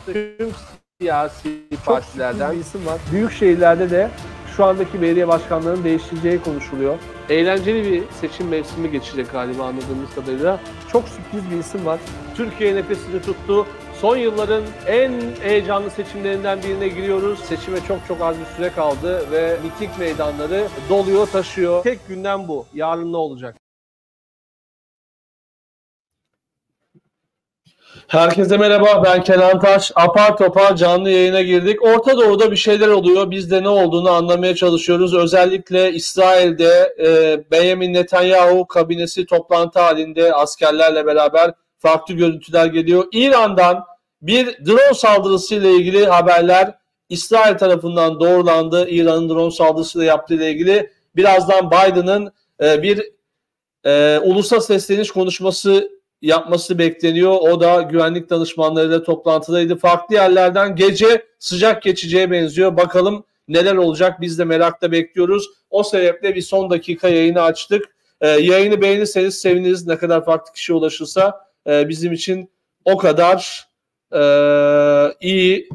tüm siyasi partilerden bir isim var. Büyük şehirlerde de şu andaki belediye başkanlarının değiştireceği konuşuluyor. Eğlenceli bir seçim mevsimi geçecek galiba anladığımız kadarıyla. Çok sürpriz bir isim var. Türkiye nefesini tuttu. Son yılların en heyecanlı seçimlerinden birine giriyoruz. Seçime çok az bir süre kaldı ve miting meydanları doluyor, taşıyor. Tek gündem bu. Yarın ne olacak? Herkese merhaba, ben Kenan Taş. Apar topar canlı yayına girdik. Orta Doğu'da bir şeyler oluyor. Biz de ne olduğunu anlamaya çalışıyoruz. Özellikle İsrail'de Benjamin Netanyahu kabinesi toplantı halinde askerlerle beraber farklı görüntüler geliyor. İran'dan bir drone saldırısıyla ilgili haberler İsrail tarafından doğrulandı. İran'ın drone saldırısıyla yaptığı ile ilgili. Birazdan Biden'ın bir ulusa sesleniş konuşması yapması bekleniyor. O da güvenlik danışmanlarıyla toplantıdaydı. Farklı yerlerden gece sıcak geçeceğe benziyor. Bakalım neler olacak, biz de merakla bekliyoruz. O sebeple bir son dakika yayını açtık. Yayını beğenirseniz seviniriz. Ne kadar farklı kişiye ulaşırsa bizim için o kadar iyi.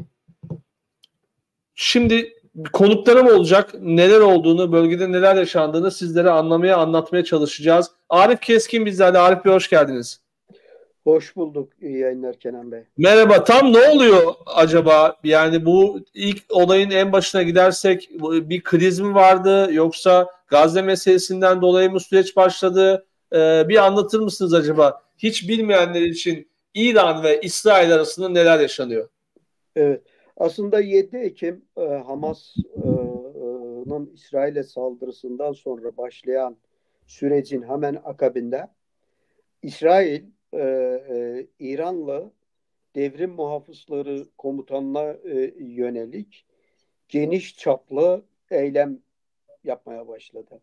Şimdi konuklarım olacak. Neler olduğunu, bölgede neler yaşandığını sizlere anlatmaya çalışacağız. Arif Keskin bizlerle. Arif Bey hoş geldiniz. Hoş bulduk. İyi yayınlar Kenan Bey. Merhaba. Tam ne oluyor acaba? Yani bu ilk olayın en başına gidersek bir kriz mi vardı yoksa Gazze meselesinden dolayı mı süreç başladı? Bir anlatır mısınız acaba? Hiç bilmeyenler için İran ve İsrail arasında neler yaşanıyor? Evet. Aslında 7 Ekim Hamas'ın İsrail'e saldırısından sonra başlayan sürecin hemen akabinde İsrail İranlı devrim muhafızları komutanına yönelik geniş çaplı eylem yapmaya başladı.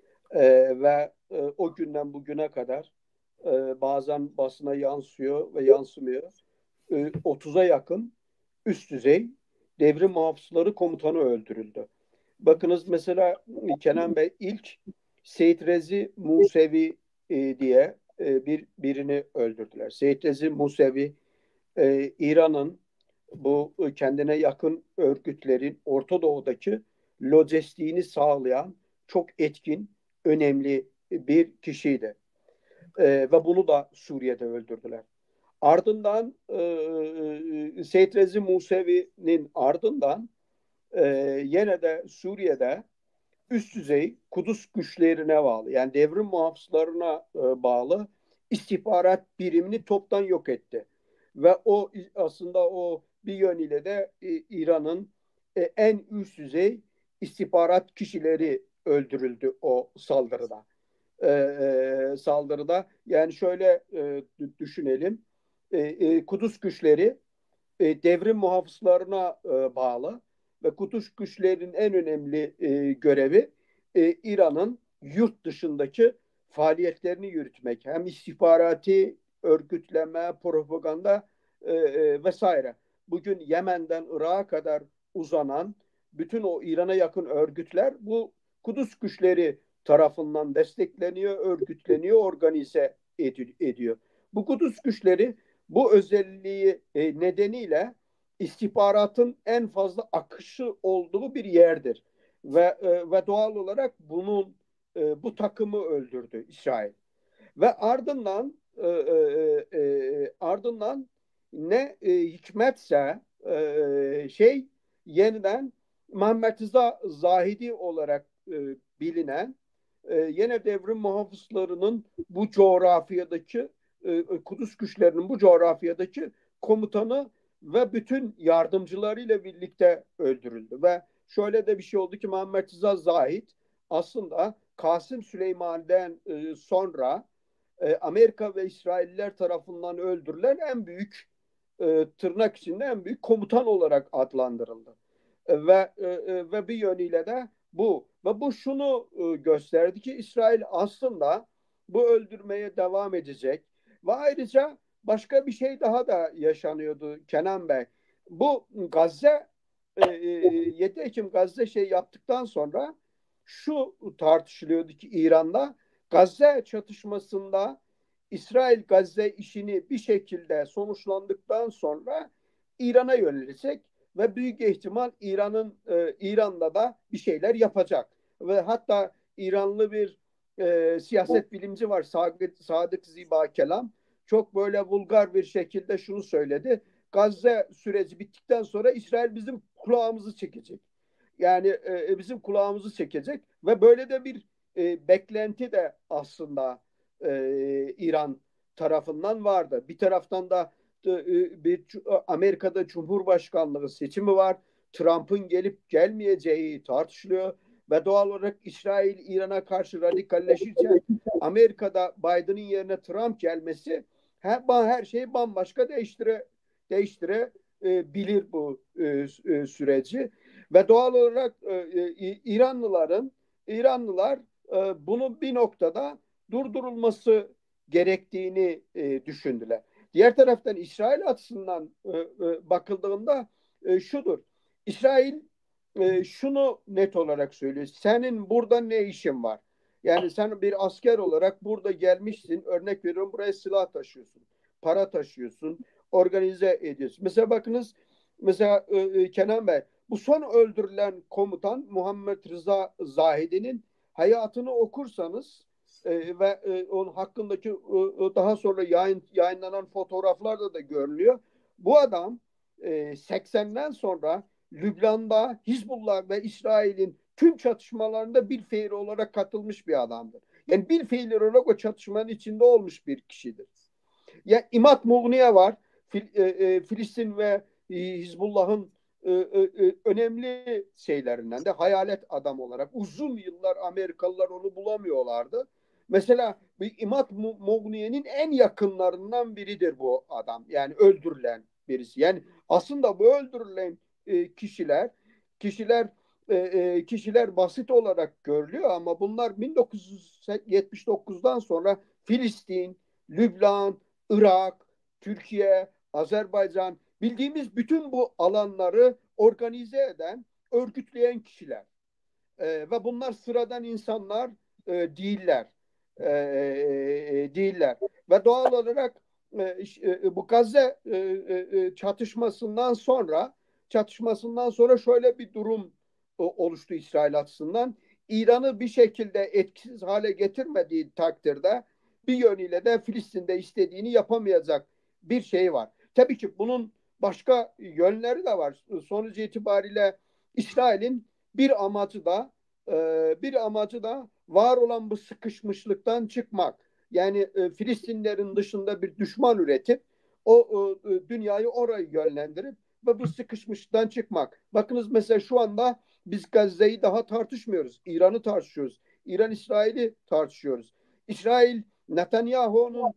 O günden bugüne kadar bazen basına yansıyor ve yansımıyor. 30'a yakın üst düzey devrim muhafızları komutanı öldürüldü. Bakınız mesela Kenan Bey ilk Seyit Rezi Musevi diye birini öldürdüler. Seyit Rezi Musevi İran'ın bu kendine yakın örgütlerin Orta Doğu'daki lojistiğini sağlayan çok etkin, önemli bir kişiydi. Ve bunu da Suriye'de öldürdüler. Ardından Seyit Rezi Musevi'nin ardından yine de Suriye'de üst düzey Kudüs güçlerine bağlı yani devrim muhafızlarına bağlı istihbarat birimini toptan yok etti. Ve o aslında o bir yönüyle de İran'ın en üst düzey istihbarat kişileri öldürüldü o saldırıda. Yani şöyle düşünelim. Kudüs güçleri devrim muhafızlarına bağlı ve Kudüs güçlerinin en önemli görevi İran'ın yurt dışındaki faaliyetlerini yürütmek. Hem istihbarati, örgütleme, propaganda vesaire. Bugün Yemen'den Irak'a kadar uzanan bütün o İran'a yakın örgütler bu Kudüs güçleri tarafından destekleniyor, örgütleniyor, organize ediyor. Bu Kudüs güçleri bu özelliği nedeniyle istihbaratın en fazla akışı olduğu bir yerdir. Ve doğal olarak bu takımı öldürdü İsrail. Ve ardından ne hikmetse yeniden Muhammed Rıza Zahidi olarak bilinen yine devrim muhafızlarının bu coğrafyadaki Kudüs güçlerinin bu coğrafyadaki komutanı ve bütün yardımcılarıyla birlikte öldürüldü. Ve şöyle de bir şey oldu ki Muhammed Rıza Zahid aslında Kasım Süleyman'dan sonra Amerika ve İsrailler tarafından öldürülen en büyük tırnak içinde en büyük komutan olarak adlandırıldı. Ve bir yönüyle de bu şunu gösterdi ki İsrail aslında bu öldürmeye devam edecek ve ayrıca başka bir şey daha da yaşanıyordu Kenan Bey. Bu Gazze 7 Ekim Gazze yaptıktan sonra şu tartışılıyordu ki İran'da Gazze çatışmasında İsrail Gazze işini bir şekilde sonuçlandıktan sonra İran'a yönelecek ve büyük ihtimal İran'da da bir şeyler yapacak. Ve hatta İranlı bir siyaset bilimci var, Sadık Ziba Kelam. Çok böyle vulgar bir şekilde şunu söyledi: Gazze süreci bittikten sonra İsrail bizim kulağımızı çekecek. Yani bizim kulağımızı çekecek ve böyle de bir beklenti de aslında İran tarafından vardı. Bir taraftan da bir Amerika'da Cumhurbaşkanlığı seçimi var. Trump'ın gelip gelmeyeceği tartışılıyor ve doğal olarak İsrail İran'a karşı radikalleşirken Amerika'da Biden'ın yerine Trump gelmesi her şeyi bambaşka değiştirebilir bu süreci ve doğal olarak İranlılar bunun bir noktada durdurulması gerektiğini düşündüler. Diğer taraftan İsrail açısından bakıldığında şudur. İsrail şunu net olarak söylüyor: senin burada ne işin var? Yani sen bir asker olarak burada gelmişsin, örnek veriyorum, buraya silah taşıyorsun, para taşıyorsun, organize ediyorsun. Mesela bakınız, mesela Kenan Bey, bu son öldürülen komutan Muhammed Rıza Zahidi'nin hayatını okursanız ve onun hakkındaki daha sonra yayınlanan fotoğraflarda da görülüyor. Bu adam 80'den sonra Lübnan'da Hizbullah ve İsrail'in tüm çatışmalarında bir fiil olarak katılmış bir adamdır. Yani bir fiil olarak o çatışmanın içinde olmuş bir kişidir. Ya İmad Mughniye var. Filistin ve Hizbullah'ın önemli şeylerinden de hayalet adam olarak uzun yıllar Amerikalılar onu bulamıyorlardı. Mesela bir İmad Mughniye'nin en yakınlarından biridir bu adam. Yani öldürülen birisi. Yani aslında bu öldürülen kişiler basit olarak görülüyor ama bunlar 1979'dan sonra Filistin, Lübnan, Irak, Türkiye, Azerbaycan, bildiğimiz bütün bu alanları organize eden, örgütleyen kişiler. Ve bunlar sıradan insanlar değiller. Değiller. Ve doğal olarak bu Gazze çatışmasından sonra şöyle bir durum oluştu İsrail açısından. İran'ı bir şekilde etkisiz hale getirmediği takdirde bir yönüyle de Filistin'de istediğini yapamayacak bir şey var. Tabii ki bunun başka yönleri de var. Sonuç itibariyle İsrail'in bir amacı da var olan bu sıkışmışlıktan çıkmak. Yani Filistinlerin dışında bir düşman üretip dünyayı oraya yönlendirip ve bu sıkışmışlıktan çıkmak. Bakınız mesela şu anda biz Gazze'yi daha tartışmıyoruz. İran'ı tartışıyoruz. İran-İsrail'i tartışıyoruz. İsrail Netanyahu'nun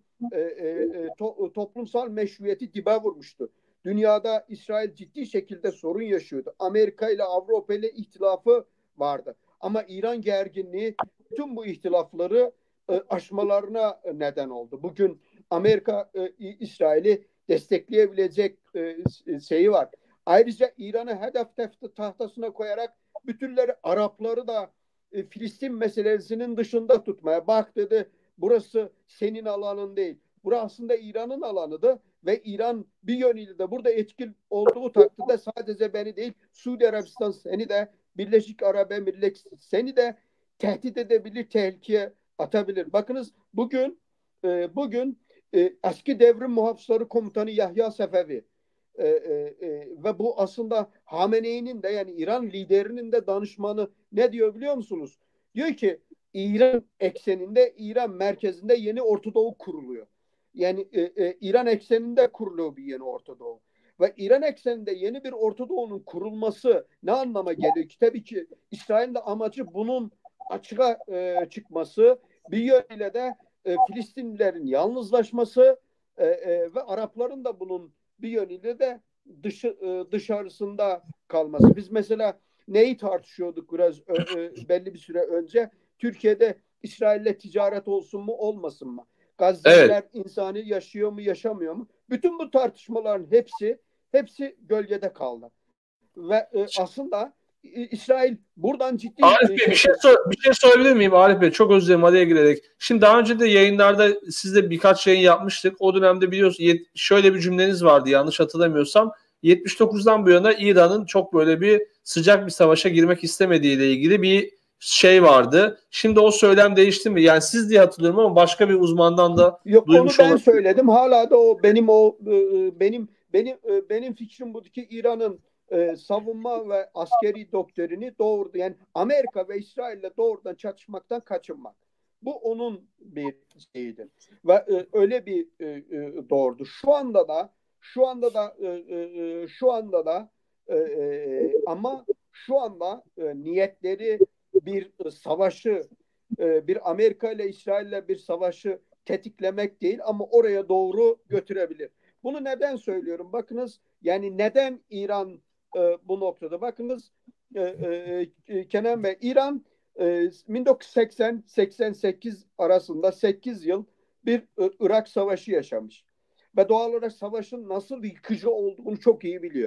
toplumsal meşruiyeti dibe vurmuştu. Dünyada İsrail ciddi şekilde sorun yaşıyordu. Amerika ile Avrupa ile ihtilafı vardı. Ama İran gerginliği tüm bu ihtilafları aşmalarına neden oldu. Bugün Amerika İsrail'i destekleyebilecek şeyi var. Ayrıca İran'ı hedef tahtasına koyarak bütünleri Arapları da Filistin meselesinin dışında tutmaya bak dedi. Burası senin alanın değil. Burası aslında İran'ın alanıdır ve İran bir yönüyle de burada etkili olduğu takdirde sadece beni değil, Suudi Arabistan seni de, Birleşik Arap Emirlikleri seni de tehdit edebilir, tehlikeye atabilir. Bakınız bugün eski devrim muhafızları komutanı Yahya Sefevi ve bu aslında Hamene'nin de, yani İran liderinin de danışmanı, ne diyor biliyor musunuz? Diyor ki İran ekseninde, İran merkezinde yeni Orta Doğu kuruluyor. Yani İran ekseninde kuruluyor bir yeni Orta Doğu. Ve İran ekseninde yeni bir Orta Doğu'nun kurulması ne anlama geliyor ki? Tabii ki İsrail'in de amacı bunun açığa çıkması, bir yönüyle de Filistinlilerin yalnızlaşması ve Arapların da bunun bir yönüyle de dışarısında kalması. Biz mesela neyi tartışıyorduk biraz belli bir süre önce? Türkiye'de İsrail'le ticaret olsun mu olmasın mı? Gazze'liler insani yaşıyor mu yaşamıyor mu? Bütün bu tartışmaların hepsi gölgede kaldı. Ve aslında İsrail buradan ciddi Arif Bey, bir şey sorabilir miyim Arif Bey? Çok özür dilerim araya girerek. Şimdi daha önce de yayınlarda sizle birkaç yayın yapmıştık. O dönemde biliyorsunuz şöyle bir cümleniz vardı yanlış hatırlamıyorsam. 79'dan bu yana İran'ın çok böyle bir sıcak bir savaşa girmek istemediğiyle ilgili bir şey vardı. Şimdi o söylem değişti mi? Yani siz diye hatırlıyorum ama başka bir uzmandan da Yok, onu duymuş ben olabilirim. söyledim. Hala da o benim fikrim budur ki İran'ın savunma ve askeri doktrini doğru, yani Amerika ve İsrail'le doğrudan çatışmaktan kaçınmak. Bu onun bir şeyidir. Ve öyle bir doğrudur. Ama şu anda niyetleri bir savaşı, bir Amerika ile İsrail ile bir savaşı tetiklemek değil ama oraya doğru götürebilir. Bunu neden söylüyorum? Bakınız, yani neden İran bu noktada? Bakınız Kenan Bey, İran 1980-88 arasında 8 yıl bir Irak Savaşı yaşamış. Ve doğal olarak savaşın nasıl yıkıcı olduğunu çok iyi biliyor.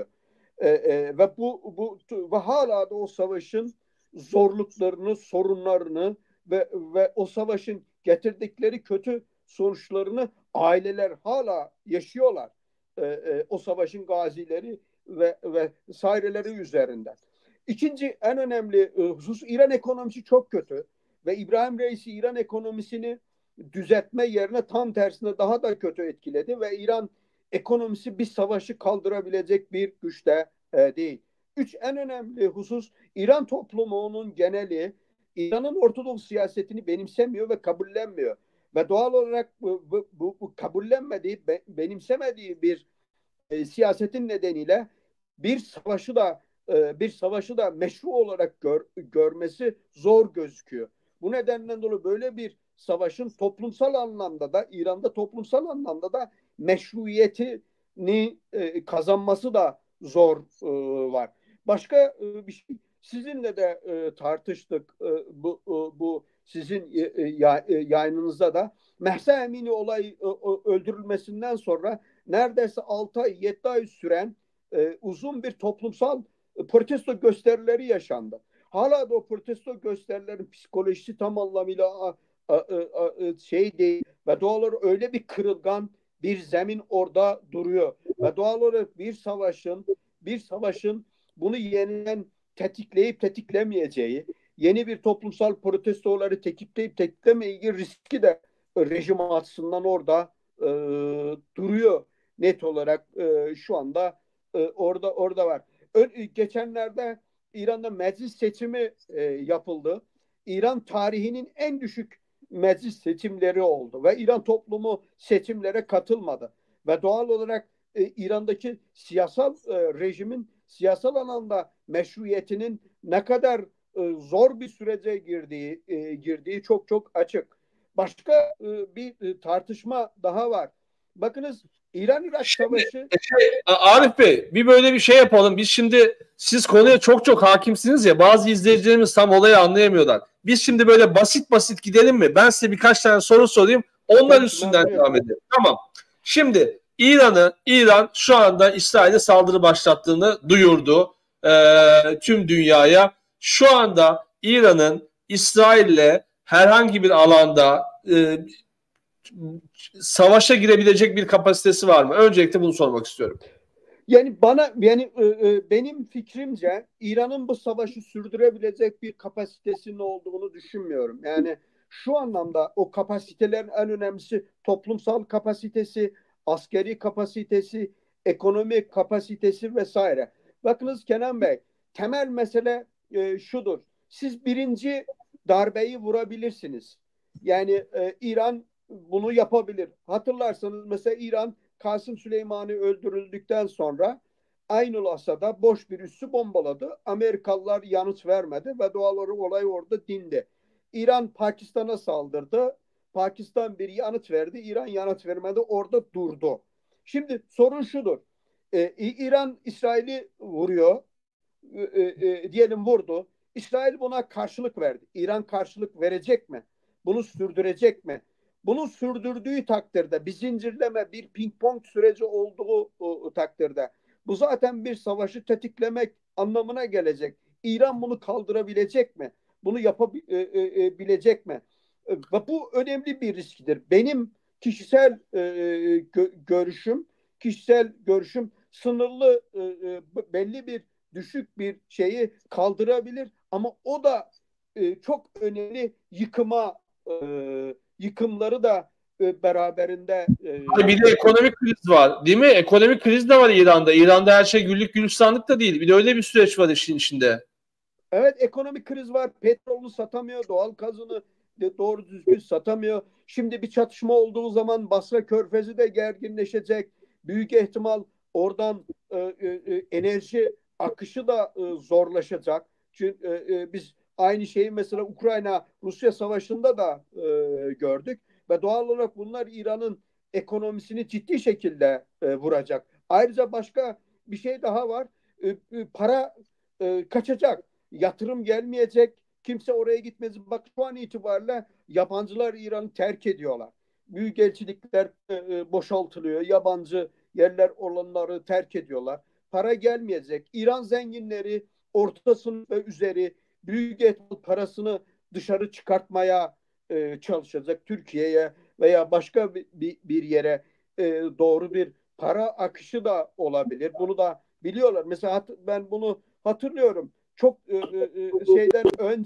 Ve hala da o savaşın zorluklarını, sorunlarını ve o savaşın getirdikleri kötü sonuçlarını aileler hala yaşıyorlar. O savaşın gazileri ve vesaireleri üzerinden. İkinci en önemli husus, İran ekonomisi çok kötü ve İbrahim Reisi İran ekonomisini düzeltme yerine tam tersine daha da kötü etkiledi ve İran ekonomisi bir savaşı kaldırabilecek bir güçte değil. Üç en önemli husus, İran toplumunun geneli İran'ın Ortodoks siyasetini benimsemiyor ve kabullenmiyor. Ve doğal olarak bu kabullenmediği, benimsemediği bir siyasetin nedeniyle bir savaşı da bir savaşı da meşru olarak görmesi zor gözüküyor. Bu nedenden dolayı böyle bir savaşın toplumsal anlamda da, İran'da toplumsal anlamda da meşruiyetini kazanması da zor var. Başka bir şey, sizinle de tartıştık bu sizin yayınınızda da. Mahsa Emini öldürülmesinden sonra neredeyse 6 ay 7 ay süren uzun bir toplumsal protesto gösterileri yaşandı. Hala da o protesto gösterilerin psikolojisi tam anlamıyla şey değil ve doğal olarak öyle bir kırılgan bir zemin orada duruyor ve doğal olarak bir savaşın bunu yeniden tetikleyip tetiklemeyeceği, yeni bir toplumsal protestoları tetikleyip tetiklemeyeceği riski de rejim açısından orada e, duruyor net olarak şu anda orada var. Geçenlerde İran'da meclis seçimi yapıldı. İran tarihinin en düşük meclis seçimleri oldu ve İran toplumu seçimlere katılmadı. Ve doğal olarak İran'daki siyasal rejimin siyasal alanda meşruiyetinin ne kadar zor bir sürece girdiği çok çok açık. Başka bir tartışma daha var. Bakınız, İran-Irak Şimdi Savaşı. Arif Bey, bir böyle bir şey yapalım. Biz şimdi, siz konuya çok çok hakimsiniz ya, bazı izleyicilerimiz tam olayı anlayamıyorlar. Biz şimdi böyle basit basit gidelim mi? Ben size birkaç tane soru sorayım. Onlar Tabii ki üstünden devam memnuniyetle. edelim. Tamam. Şimdi İran şu anda İsrail'e saldırı başlattığını duyurdu tüm dünyaya. Şu anda İran'ın İsrail'le herhangi bir alanda savaşa girebilecek bir kapasitesi var mı? Öncelikle bunu sormak istiyorum. Benim fikrimce İran'ın bu savaşı sürdürebilecek bir kapasitesinin olduğunu düşünmüyorum. Yani şu anlamda o kapasitelerin en önemlisi toplumsal kapasitesi, askeri kapasitesi, ekonomik kapasitesi vesaire. Bakınız Kenan Bey, temel mesele şudur. Siz birinci darbeyi vurabilirsiniz. Yani İran bunu yapabilir. Hatırlarsanız mesela İran Kasım Süleyman'ı öldürüldükten sonra Aynul Asad'a boş bir üssü bombaladı. Amerikalılar yanıt vermedi ve doğal olarak olay orada dindi. İran Pakistan'a saldırdı. Pakistan bir yanıt verdi. İran yanıt vermedi. Orada durdu. Şimdi sorun şudur. İran İsrail'i vuruyor. Diyelim vurdu. İsrail buna karşılık verdi. İran karşılık verecek mi? Bunu sürdürecek mi? Bunu sürdürdüğü takdirde bir zincirleme, bir ping pong süreci olduğu takdirde bu zaten bir savaşı tetiklemek anlamına gelecek. İran bunu kaldırabilecek mi? Bunu yapabilecek mi? Ve bu önemli bir riskidir. Benim kişisel görüşüm sınırlı belli bir düşük bir şeyi kaldırabilir ama o da çok önemli yıkımları da beraberinde Bir de ekonomik kriz var, değil mi? Ekonomik kriz de var İran'da. İran'da her şey güllük gülistanlık da değil. Bir de öyle bir süreç var işin içinde. evet, ekonomik kriz var. Petrolü satamıyor, doğal gazını doğru düzgün satamıyor. Şimdi bir çatışma olduğu zaman Basra Körfezi de gerginleşecek. Büyük ihtimal oradan enerji akışı da zorlaşacak. Çünkü biz aynı şeyi mesela Ukrayna-Rusya savaşında da gördük. Ve doğal olarak bunlar İran'ın ekonomisini ciddi şekilde vuracak. Ayrıca başka bir şey daha var. Para kaçacak, yatırım gelmeyecek, kimse oraya gitmez. Bak şu an itibariyle yabancılar İran'ı terk ediyorlar. Büyükelçilikler boşaltılıyor. Yabancı yerler olanları terk ediyorlar. Para gelmeyecek. İran zenginleri orta sınıf ve üzeri büyük parasını dışarı çıkartmaya çalışacak. Türkiye'ye veya başka bir yere doğru bir para akışı da olabilir. Bunu da biliyorlar. Mesela ben bunu hatırlıyorum. Çok şeyden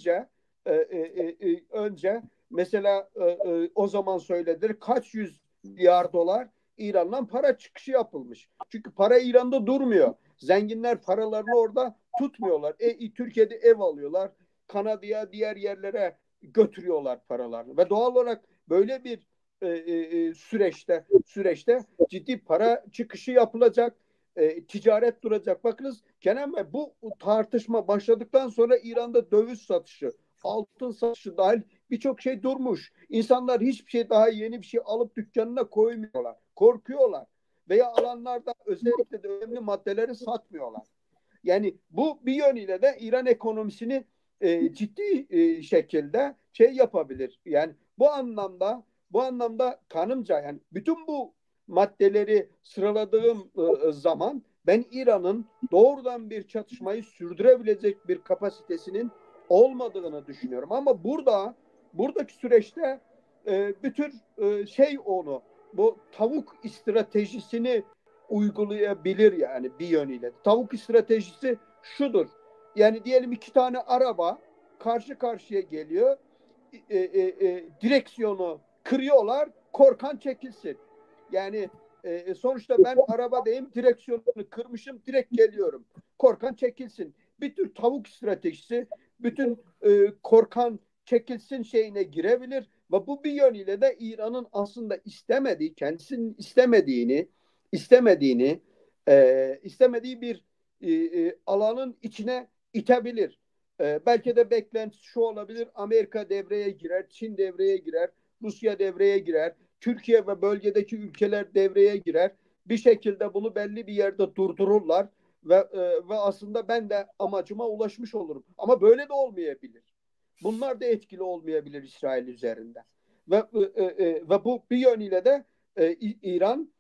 önce mesela o zaman söylediler kaç yüz milyar dolar İran'dan para çıkışı yapılmış. Çünkü para İran'da durmuyor. Zenginler paralarını orada tutmuyorlar. Türkiye'de ev alıyorlar. Kanada'ya, diğer yerlere götürüyorlar paralarını. Ve doğal olarak böyle bir süreçte ciddi para çıkışı yapılacak, ticaret duracak. Bakınız Kenan Bey, bu tartışma başladıktan sonra İran'da döviz satışı, altın satışı dahil birçok şey durmuş. İnsanlar hiçbir şey, daha yeni bir şey alıp dükkanına koymuyorlar. Korkuyorlar. Veya alanlarda özellikle de önemli maddeleri satmıyorlar. Yani bu bir yönüyle de İran ekonomisini ciddi şekilde şey yapabilir. Yani bu anlamda kanımca, yani bütün bu maddeleri sıraladığım zaman ben İran'ın doğrudan bir çatışmayı sürdürebilecek bir kapasitesinin olmadığını düşünüyorum. Ama buradaki süreçte bütün bu tavuk stratejisini uygulayabilir yani bir yönüyle. Tavuk stratejisi şudur. Yani diyelim iki tane araba karşı karşıya geliyor. Direksiyonu kırıyorlar. Korkan çekilsin. Yani sonuçta ben arabadayım, direksiyonunu kırmışım, direkt geliyorum. Korkan çekilsin. Bir tür tavuk stratejisi, bütün korkan çekilsin şeyine girebilir ve bu bir yönüyle de İran'ın aslında kendisinin istemediğini istemediği bir alanın içine itebilir. Belki de beklentisi şu olabilir: Amerika devreye girer, Çin devreye girer, Rusya devreye girer, Türkiye ve bölgedeki ülkeler devreye girer. Bir şekilde bunu belli bir yerde durdururlar ve aslında ben de amacıma ulaşmış olurum. Ama böyle de olmayabilir. Bunlar da etkili olmayabilir İsrail üzerinde. Ve bu bir yönüyle de İran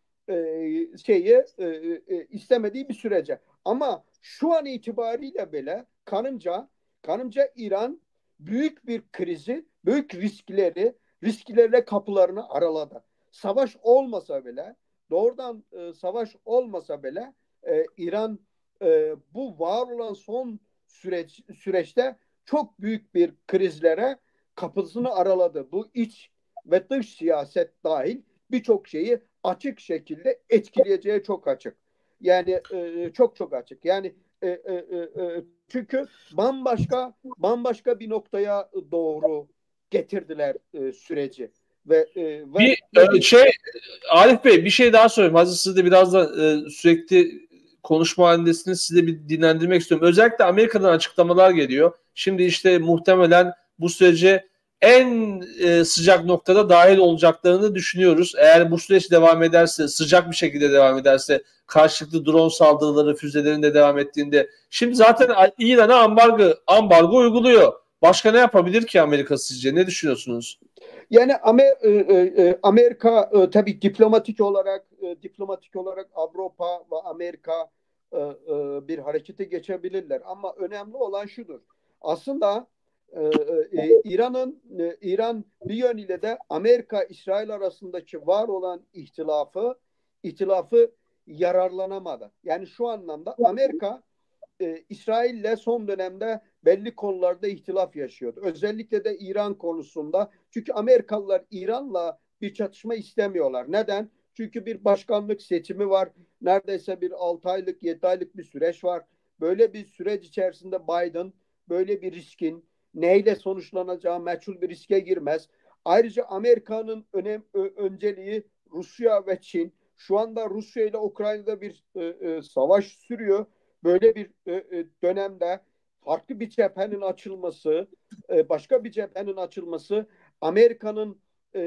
istemediği bir sürece. Ama şu an itibariyle bile kanımca İran büyük bir krizi, büyük risklerle kapılarını araladı. Savaş olmasa bile, doğrudan savaş olmasa bile İran bu var olan son süreçte çok büyük bir krizlere kapısını araladı. Bu iç ve dış siyaset dahil birçok şeyi açık şekilde etkileyeceği çok açık. Yani çok çok açık. Yani çünkü bambaşka bir noktaya doğru getirdiler süreci ve Bir biz Arif Bey, bir şey daha sorayım. Hazır siz de biraz da sürekli konuşma halindesiniz. Sizi bir dinlendirmek istiyorum. Özellikle Amerika'dan açıklamalar geliyor. Şimdi işte muhtemelen bu sürece en sıcak noktada dahil olacaklarını düşünüyoruz. Eğer bu süreç devam ederse, sıcak bir şekilde devam ederse, karşılıklı drone saldırıları, füzelerin de devam ettiğinde. Şimdi zaten İran'a ambargo uyguluyor. Başka ne yapabilir ki Amerika sizce? Ne düşünüyorsunuz? Yani Amerika tabii diplomatik olarak Avrupa ve Amerika bir harekete geçebilirler. Ama önemli olan şudur: aslında İran bir yönüyle de Amerika İsrail arasındaki var olan ihtilafı yararlanamadı. Yani şu anlamda Amerika İsrail'le son dönemde belli konularda ihtilaf yaşıyordu. Özellikle de İran konusunda. Çünkü Amerikalılar İran'la bir çatışma istemiyorlar. Neden? Çünkü bir başkanlık seçimi var. Neredeyse bir 6 aylık, 7 aylık bir süreç var. Böyle bir süreç içerisinde Biden böyle bir riskin neyle sonuçlanacağı meçhul bir riske girmez. Ayrıca Amerika'nın önceliği Rusya ve Çin. Şu anda Rusya ile Ukrayna'da bir savaş sürüyor. Böyle bir dönemde farklı bir cephenin açılması, başka bir cephenin açılması, Amerika'nın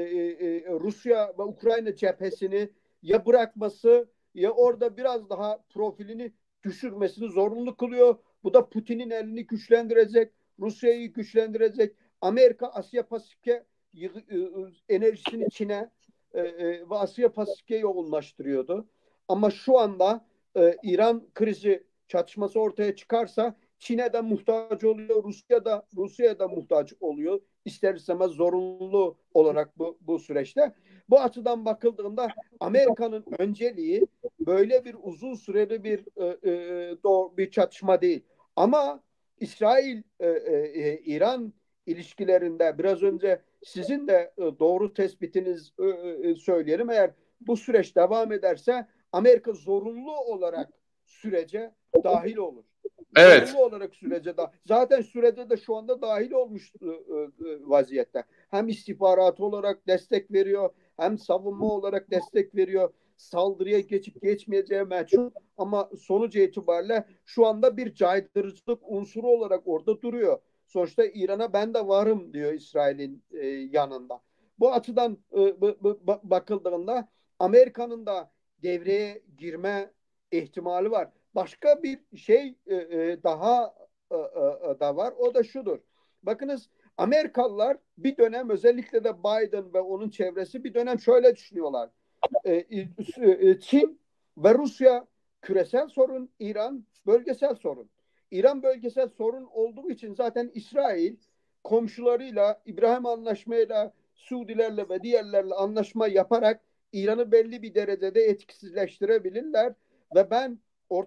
Rusya ve Ukrayna cephesini ya bırakması ya orada biraz daha profilini düşürmesini zorunlu kılıyor. Bu da Putin'in elini güçlendirecek, Rusya'yı güçlendirecek. Amerika Asya Pasifik'e enerjisini Çin'e ve Asya Pasifik'e yoğunlaştırıyordu. Ama şu anda İran krizi çatışması ortaya çıkarsa Çin'e de muhtaç oluyor, Rusya'ya da muhtaç oluyor. İster istemez zorunlu olarak bu süreçte. Bu açıdan bakıldığında Amerika'nın önceliği böyle bir uzun süreli bir çatışma değil. Ama İsrail İran ilişkilerinde biraz önce sizin de doğru tespitiniz söyleyelim. Eğer bu süreç devam ederse Amerika zorunlu olarak sürece dahil olur. Evet. Zorunlu olarak sürece zaten sürece de şu anda dahil olmuş vaziyette. Hem istihbarat olarak destek veriyor, hem savunma olarak destek veriyor. Saldırıya geçip geçmeyeceği meçhul ama sonuç itibariyle şu anda bir caydırıcılık unsuru olarak orada duruyor. Sonuçta İran'a ben de varım diyor İsrail'in yanında. Bu açıdan bakıldığında Amerika'nın da devreye girme ihtimali var. Başka bir şey daha da var. O da şudur. Bakınız Amerikalılar bir dönem özellikle de Biden ve onun çevresi bir dönem şöyle düşünüyorlar. Çin ve Rusya küresel sorun, İran bölgesel sorun. İran bölgesel sorun olduğu için zaten İsrail komşularıyla İbrahim Anlaşmayla Suudilerle ve diğerlerle anlaşma yaparak İran'ı belli bir derecede etkisizleştirebilirler ve ben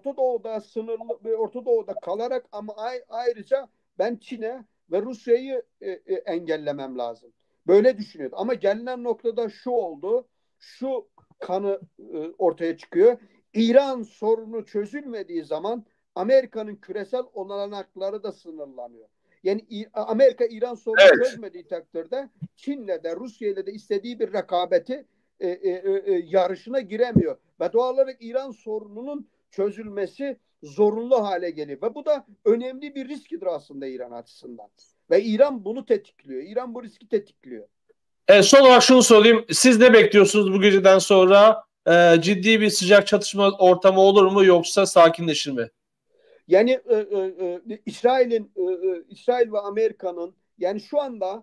Orta Doğu'da kalarak ama ayrıca ben Çin'e ve Rusya'yı engellemem lazım. Böyle düşünüyordu. Ama gelinen noktada şu oldu. Şu kanı ortaya çıkıyor. İran sorunu çözülmediği zaman Amerika'nın küresel olanakları da sınırlanıyor. Yani Amerika İran sorunu çözmediği takdirde Çin'le de Rusya'yla da istediği bir rekabeti yarışına giremiyor. Ve doğal olarak İran sorununun çözülmesi zorunlu hale geliyor. Ve bu da önemli bir riskidir aslında İran açısından. Ve İran bunu tetikliyor. İran bu riski tetikliyor. Son olarak şunu sorayım. Siz ne bekliyorsunuz bu geceden sonra? Ciddi bir sıcak çatışma ortamı olur mu yoksa sakinleşir mi? Yani İsrail ve Amerika'nın yani şu anda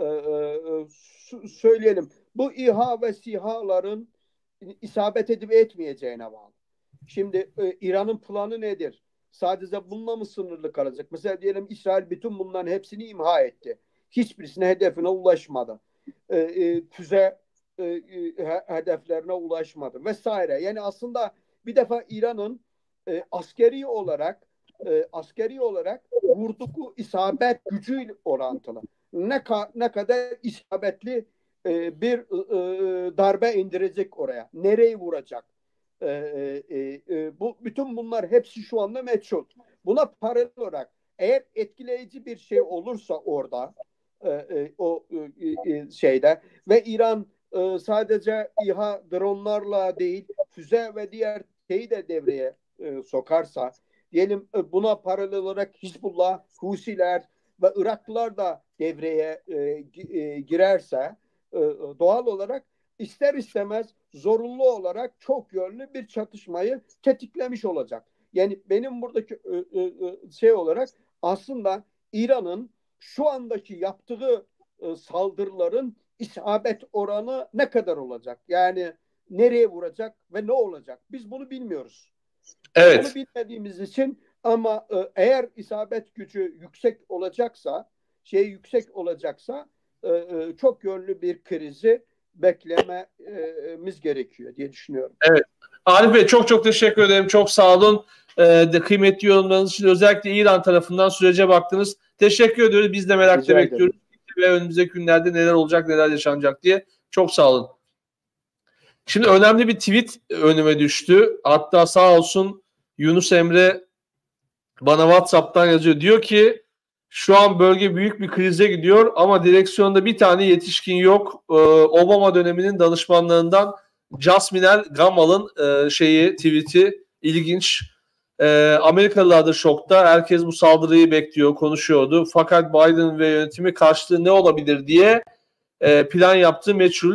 söyleyelim bu İHA ve SİHA'ların isabet edip etmeyeceğine bağlı. Şimdi İran'ın planı nedir? Sadece bununla mı sınırlı kalacak? Mesela diyelim İsrail bütün bunların hepsini imha etti. Hiçbirisine hedefine ulaşmadı. Füze hedeflerine ulaşmadı vesaire. Yani aslında bir defa İran'ın askeri olarak vurduğu isabet gücüyle orantılı. Ne kadar isabetli bir darbe indirecek oraya. Nereyi vuracak? Bütün bunlar hepsi şu anda meçhul. Buna paralel olarak eğer etkileyici bir şey olursa orada o şeyde ve İran sadece İHA dronlarla değil füze ve diğer şeyi de devreye sokarsa diyelim buna paralel olarak Hizbullah, Husiler ve Iraklılar da devreye girerse doğal olarak ister istemez zorunlu olarak çok yönlü bir çatışmayı tetiklemiş olacak. Yani benim buradaki şey olarak aslında İran'ın şu andaki yaptığı saldırıların isabet oranı ne kadar olacak? Yani nereye vuracak ve ne olacak? Biz bunu bilmiyoruz. Evet. Bunu bilmediğimiz için ama eğer isabet gücü yüksek olacaksa çok yönlü bir krizi beklememiz gerekiyor diye düşünüyorum. Evet. Arif Bey çok çok teşekkür ederim. Çok sağ olun. Kıymetli yorumlarınız için özellikle İran tarafından sürece baktınız. Teşekkür ediyoruz. Biz de merakla Rica ederim. bekliyoruz. Ve önümüzdeki günlerde neler olacak, neler yaşanacak diye. Çok sağ olun. Şimdi önemli bir tweet önüme düştü. Hatta sağ olsun Yunus Emre bana WhatsApp'tan yazıyor. Diyor ki şu an bölge büyük bir krize gidiyor ama direksiyonda bir tane yetişkin yok. Obama döneminin danışmanlarından Jasminel Gamal'ın tweet'i ilginç. Amerikalılar da şokta. Herkes bu saldırıyı bekliyor, konuşuyordu. Fakat Biden ve yönetimi karşılığı ne olabilir diye plan yaptığı meçhul.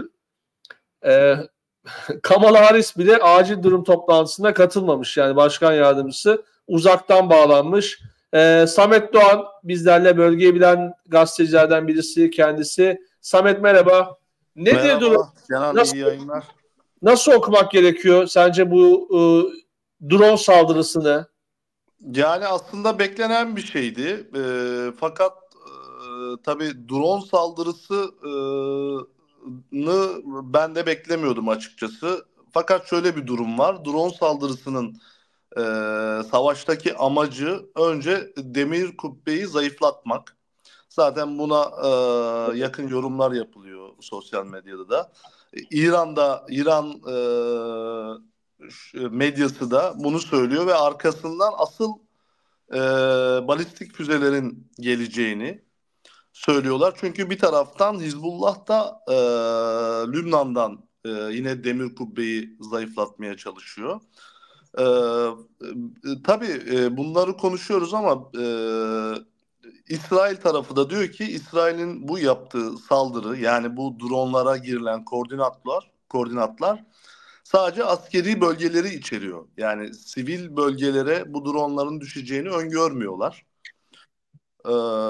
Kamala Harris bile acil durum toplantısına katılmamış. Yani başkan yardımcısı uzaktan bağlanmış. Samet Doğan bizlerle, bölgeyi bilen gazetecilerden birisi kendisi. Samet merhaba. Nedir Merhaba, durum? Kenan, Nasıl, iyi yayınlar. nasıl okumak gerekiyor sence bu drone saldırısını? Yani aslında beklenen bir şeydi. Fakat tabii drone saldırısını ben de beklemiyordum açıkçası. Fakat şöyle bir durum var. Drone saldırısının e, savaştaki amacı önce demir kubbeyi zayıflatmak. Zaten buna yakın yorumlar yapılıyor sosyal medyada da. İran medyası da bunu söylüyor ve arkasından asıl e, balistik füzelerin geleceğini söylüyorlar. Çünkü bir taraftan Hizbullah da Lübnan'dan yine demir kubbeyi zayıflatmaya çalışıyor. Tabii bunları konuşuyoruz ama İsrail tarafı da diyor ki İsrail'in bu yaptığı saldırı, yani bu dronlara girilen koordinatlar sadece askeri bölgeleri içeriyor. Yani sivil bölgelere bu dronların düşeceğini öngörmüyorlar. Ee,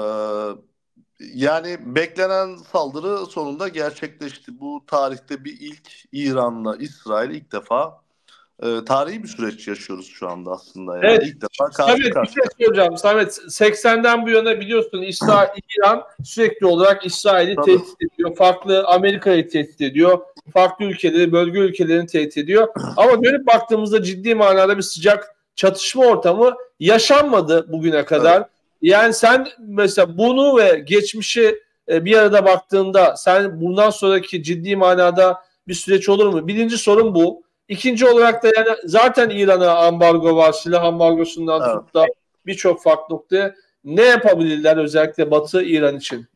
Yani beklenen saldırı sonunda gerçekleşti. Bu tarihte bir ilk. İran'la İsrail ilk defa tarihi bir süreç yaşıyoruz şu anda aslında yani. Evet. İlk defa karşı Samet bir şey karşıya. soracağım. Samet 80'den bu yana biliyorsun İran sürekli olarak İsrail'i Tabii. tehdit ediyor. Farklı Amerika'yı tehdit ediyor. Farklı ülkeleri, bölge ülkelerini tehdit ediyor. Ama dönüp baktığımızda ciddi manada bir sıcak çatışma ortamı yaşanmadı bugüne kadar. Evet. Yani sen mesela bunu ve geçmişi bir arada baktığında sen bundan sonraki ciddi manada bir süreç olur mu? Birinci sorun bu. İkinci olarak da yani zaten İran'a ambargo var. Silah ambargosundan Evet. tut da birçok farklı noktaya ne yapabilirler özellikle Batı İran için?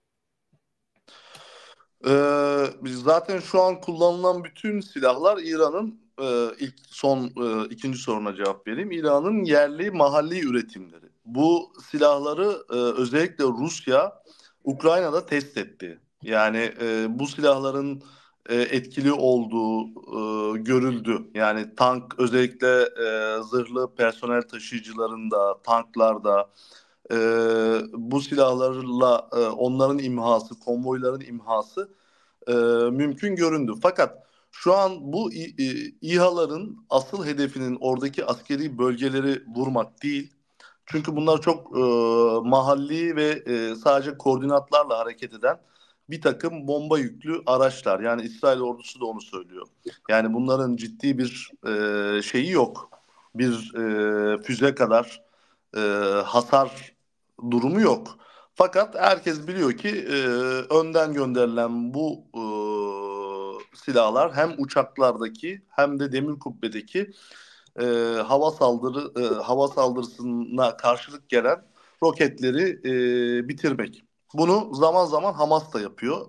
Zaten şu an kullanılan bütün silahlar İran'ın ikinci soruna cevap vereyim. İran'ın yerli mahalli üretimleri. Bu silahları özellikle Rusya Ukrayna'da test etti. Yani bu silahların etkili olduğu görüldü. Yani tank, özellikle zırhlı personel taşıyıcılarında, tanklarda bu silahlarla onların imhası, konvoyların imhası mümkün göründü. Fakat şu an bu İHA'ların asıl hedefinin oradaki askeri bölgeleri vurmak değil. Çünkü bunlar çok mahalli ve sadece koordinatlarla hareket eden bir takım bomba yüklü araçlar. Yani İsrail ordusu da onu söylüyor. Yani bunların ciddi bir şeyi yok. Bir füze kadar e, hasar durumu yok. Fakat herkes biliyor ki önden gönderilen bu silahlar hem uçaklardaki hem de demir kubbedeki e, hava saldırısına karşılık gelen roketleri bitirmek. Bunu zaman zaman Hamas da yapıyor.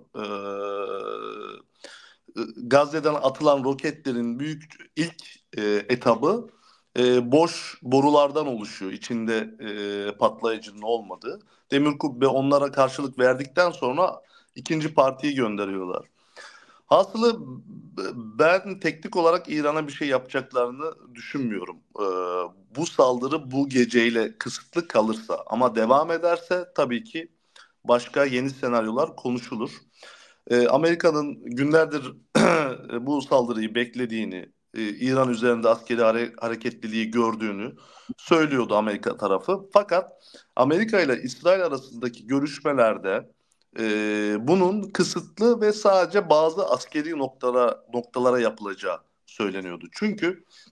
Gazze'den atılan roketlerin büyük ilk etabı boş borulardan oluşuyor. İçinde patlayıcının olmadığı. Demir kubbe onlara karşılık verdikten sonra ikinci partiyi gönderiyorlar. Hasılı ben teknik olarak İran'a bir şey yapacaklarını düşünmüyorum. Bu saldırı bu geceyle kısıtlı kalırsa ama devam ederse tabii ki başka yeni senaryolar konuşulur. Amerika'nın günlerdir bu saldırıyı beklediğini, İran üzerinde askeri hareketliliği gördüğünü söylüyordu Amerika tarafı. Fakat Amerika ile İsrail arasındaki görüşmelerde bunun kısıtlı ve sadece bazı askeri noktalara yapılacağı söyleniyordu. Çünkü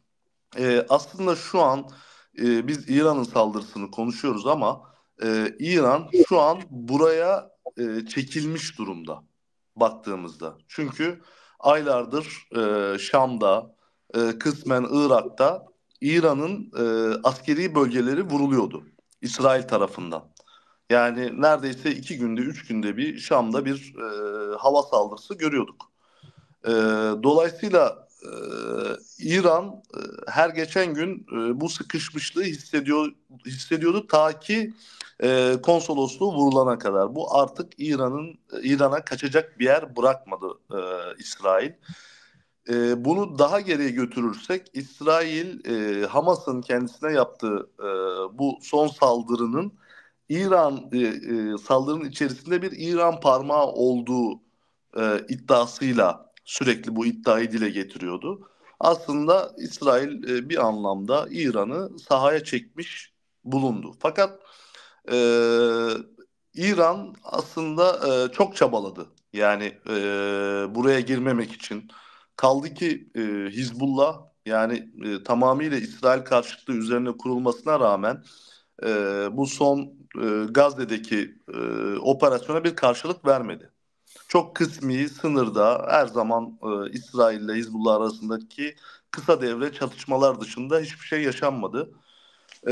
Aslında şu an biz İran'ın saldırısını konuşuyoruz ama İran şu an buraya çekilmiş durumda baktığımızda. Çünkü aylardır Şam'da, kısmen Irak'ta İran'ın askeri bölgeleri vuruluyordu İsrail tarafından. Yani neredeyse 2 günde, 3 günde bir Şam'da bir hava saldırısı görüyorduk. Dolayısıyla İran her geçen gün bu sıkışmışlığı hissediyordu ta ki konsolosluğu vurulana kadar. Bu artık İran'a kaçacak bir yer bırakmadı İsrail. Bunu daha geriye götürürsek İsrail Hamas'ın kendisine yaptığı bu son saldırının saldırının içerisinde bir İran parmağı olduğu iddiasıyla sürekli bu iddiayı dile getiriyordu. Aslında İsrail bir anlamda İran'ı sahaya çekmiş bulundu. Fakat e, İran aslında çok çabaladı. Yani buraya girmemek için. Kaldı ki Hizbullah yani tamamıyla İsrail karşıtlığı üzerine kurulmasına rağmen bu son Gazze'deki operasyona bir karşılık vermedi. Çok kısmi sınırda her zaman İsrail ile Hizbullah arasındaki kısa devre çatışmalar dışında hiçbir şey yaşanmadı. E,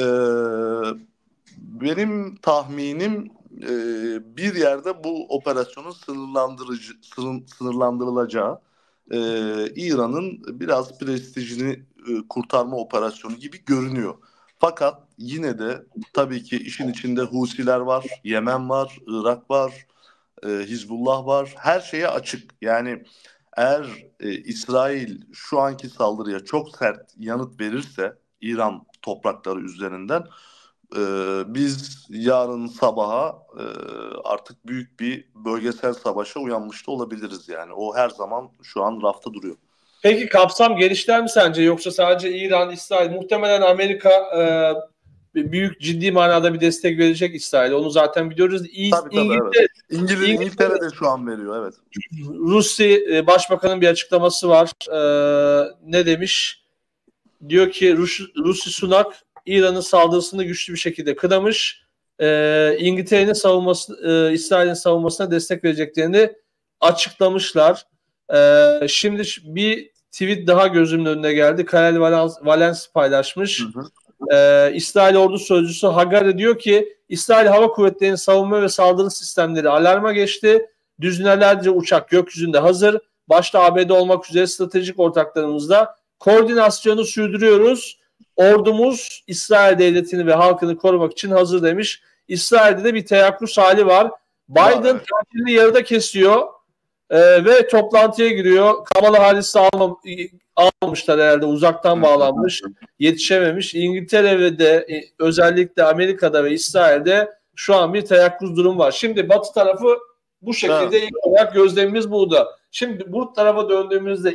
Benim tahminim bir yerde bu operasyonun sınırlandırılacağı, İran'ın biraz prestijini kurtarma operasyonu gibi görünüyor. Fakat yine de tabii ki işin içinde Husiler var, Yemen var, Irak var, Hizbullah var. Her şeye açık. Yani eğer İsrail şu anki saldırıya çok sert yanıt verirse İran toprakları üzerinden biz yarın sabaha artık büyük bir bölgesel savaşa uyanmış da olabiliriz yani. O her zaman şu an rafta duruyor. Peki kapsam genişler mi sence? Yoksa sadece İran, İsrail, muhtemelen Amerika büyük ciddi manada bir destek verecek İsrail'e. Onu zaten biliyoruz. Tabii İngiltere, evet. İngiltere de şu an veriyor evet. Rusya Başbakanı'nın bir açıklaması var. Ne demiş? Diyor ki Rishi Sunak İran'ın saldırısını güçlü bir şekilde kınamış. İngiltere'nin İsrail'in savunmasına destek vereceklerini açıklamışlar. Şimdi bir tweet daha gözümün önüne geldi. Karel Valens paylaşmış. Hı hı. İsrail Ordu Sözcüsü Hagari diyor ki İsrail Hava Kuvvetleri'nin savunma ve saldırı sistemleri alarma geçti. Düzinelerce uçak gökyüzünde hazır. Başta ABD olmak üzere stratejik ortaklarımızla koordinasyonu sürdürüyoruz. Ordumuz İsrail devletini ve halkını korumak için hazır demiş. İsrail'de de bir teyakkuz hali var. Biden tatilini yarıda kesiyor ve toplantıya giriyor. Kamala Harris'i almamışlar herhalde. Uzaktan bağlanmış. Yetişememiş. İngiltere'de özellikle Amerika'da ve İsrail'de şu an bir teyakkuz durum var. Şimdi Batı tarafı bu şekilde ilk olarak gözlemimiz burada. Şimdi bu tarafa döndüğümüzde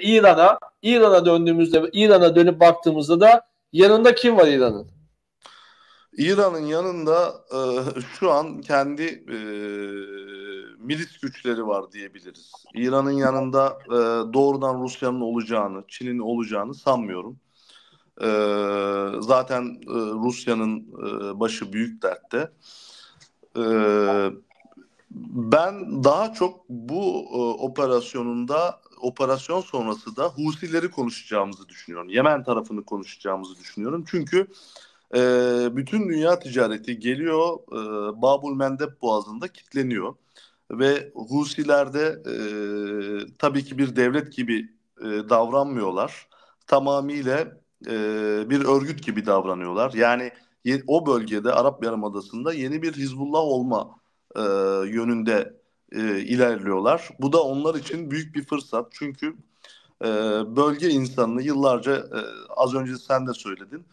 İran'a dönüp baktığımızda da yanında kim var İran'ın? İran'ın yanında şu an kendi milis güçleri var diyebiliriz. İran'ın yanında doğrudan Rusya'nın olacağını, Çin'in olacağını sanmıyorum. Zaten Rusya'nın başı büyük dertte. Ben daha çok bu operasyon sonrası da Husileri konuşacağımızı düşünüyorum. Yemen tarafını konuşacağımızı düşünüyorum. Çünkü bütün dünya ticareti geliyor Babul Mendeb Boğazı'nda kilitleniyor. Ve Husiler de tabii ki bir devlet gibi davranmıyorlar. Tamamıyla bir örgüt gibi davranıyorlar. Yani o bölgede Arap Yarımadası'nda yeni bir Hizbullah olma yönünde ilerliyorlar. Bu da onlar için büyük bir fırsat. Çünkü bölge insanını yıllarca az önce sen de söyledin.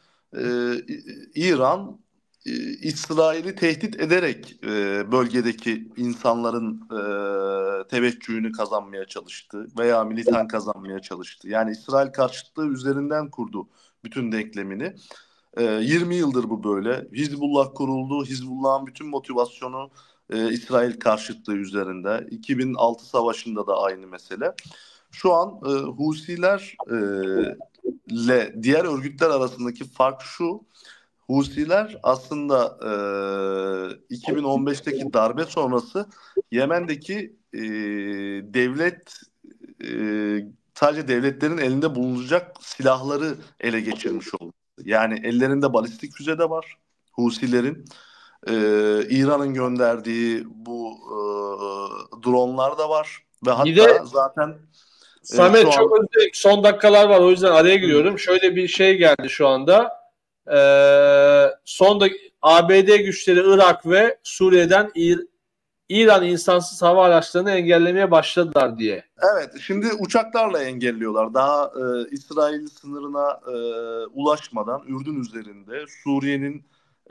İran İsrail'i tehdit ederek bölgedeki insanların teveccühünü kazanmaya çalıştı veya militan kazanmaya çalıştı. Yani İsrail karşıtlığı üzerinden kurdu bütün denklemini. 20 yıldır bu böyle. Hizbullah kuruldu. Hizbullah'ın bütün motivasyonu İsrail karşıtlığı üzerinde. 2006 savaşında da aynı mesele. Şu an Husiler ile diğer örgütler arasındaki fark şu: Husiler aslında 2015'teki darbe sonrası Yemen'deki devlet e, sadece devletlerin elinde bulunacak silahları ele geçirmiş oldu. Yani ellerinde balistik füze de var Husilerin. İran'ın gönderdiği bu dronlar da var ve Bir de hatta zaten Samet, şu an çok özür dilerim. Son dakikalar var, o yüzden araya giriyorum. Şöyle bir şey geldi şu anda. Son da ABD güçleri Irak ve Suriye'den İran insansız hava araçlarını engellemeye başladılar diye. evet, şimdi uçaklarla engelliyorlar. Daha İsrail sınırına ulaşmadan Ürdün üzerinde, Suriye'nin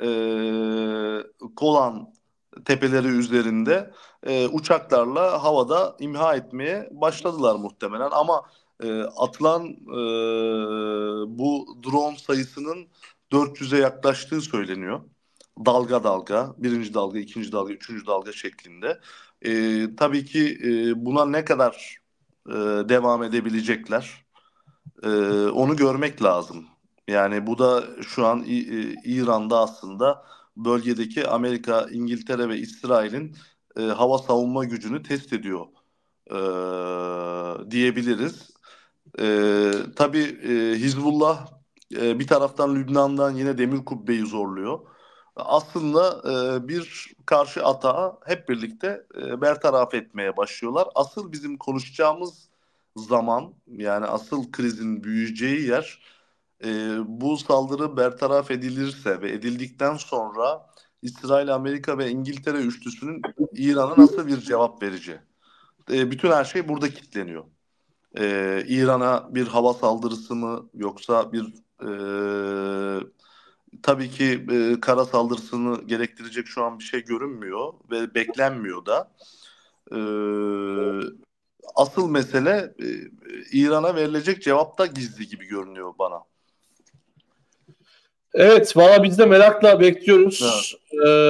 Golan tepeleri üzerinde uçaklarla havada imha etmeye başladılar muhtemelen. Ama atılan bu drone sayısının 400'e yaklaştığı söyleniyor. Dalga dalga, birinci dalga, ikinci dalga, üçüncü dalga şeklinde. Tabii ki buna ne kadar devam edebilecekler, onu görmek lazım. Yani bu da şu an İran'da aslında bölgedeki Amerika, İngiltere ve İsrail'in hava savunma gücünü test ediyor diyebiliriz. Tabii Hizbullah bir taraftan Lübnan'dan yine demir kubbeyi zorluyor. Aslında bir karşı atağı hep birlikte bertaraf etmeye başlıyorlar. Asıl bizim konuşacağımız zaman, yani asıl krizin büyüyeceği yer, bu saldırı bertaraf edilirse ve edildikten sonra İsrail, Amerika ve İngiltere üçlüsünün İran'a nasıl bir cevap vereceği. Bütün her şey burada kilitleniyor. İran'a bir hava saldırısı mı, yoksa bir tabii ki kara saldırısını gerektirecek şu an bir şey görünmüyor ve beklenmiyor da. E, Asıl mesele İran'a verilecek cevap da gizli gibi görünüyor bana. Evet, valla biz de merakla Evet. bekliyoruz.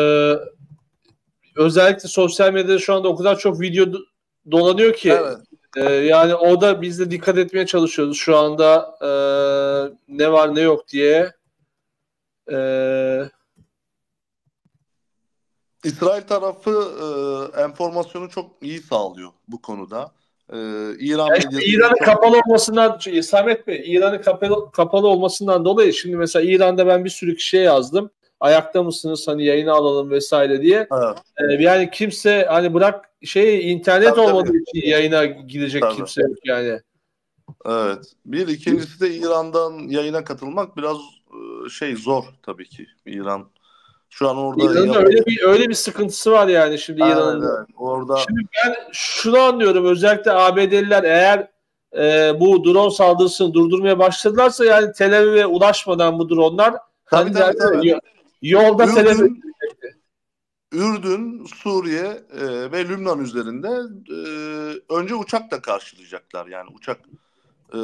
Özellikle sosyal medyada şu anda o kadar çok video dolanıyor ki Evet. yani o da biz de dikkat etmeye çalışıyoruz şu anda ne var ne yok diye. İsrail tarafı enformasyonu çok iyi sağlıyor bu konuda. İran Yani medyası İran'ın çok... kapalı olmasından, Samet Bey, İran'ın kapalı olmasından dolayı şimdi mesela İran'da ben bir sürü kişiye yazdım. Ayakta mısınız, hani yayına alalım vesaire diye. Evet. Yani kimse, hani bırak internet Tabii, olmadığı tabii. için yayına gidecek Tabii. kimse yok yani. Evet. İkincisi de İran'dan yayına katılmak biraz zor tabii ki. İran şu an orada İran'ın öyle bir sıkıntısı var yani şimdi evet, İran'ın. evet. Orada Şimdi ben şunu anlıyorum, özellikle ABD'liler eğer bu drone saldırısını durdurmaya başladılarsa, yani Tel Aviv'e ulaşmadan bu dronlar, tabii, hani tabii, tabii. yolda Tel Aviv. Ürdün, Suriye ve Lübnan üzerinde önce uçakla karşılayacaklar. Yani uçak e,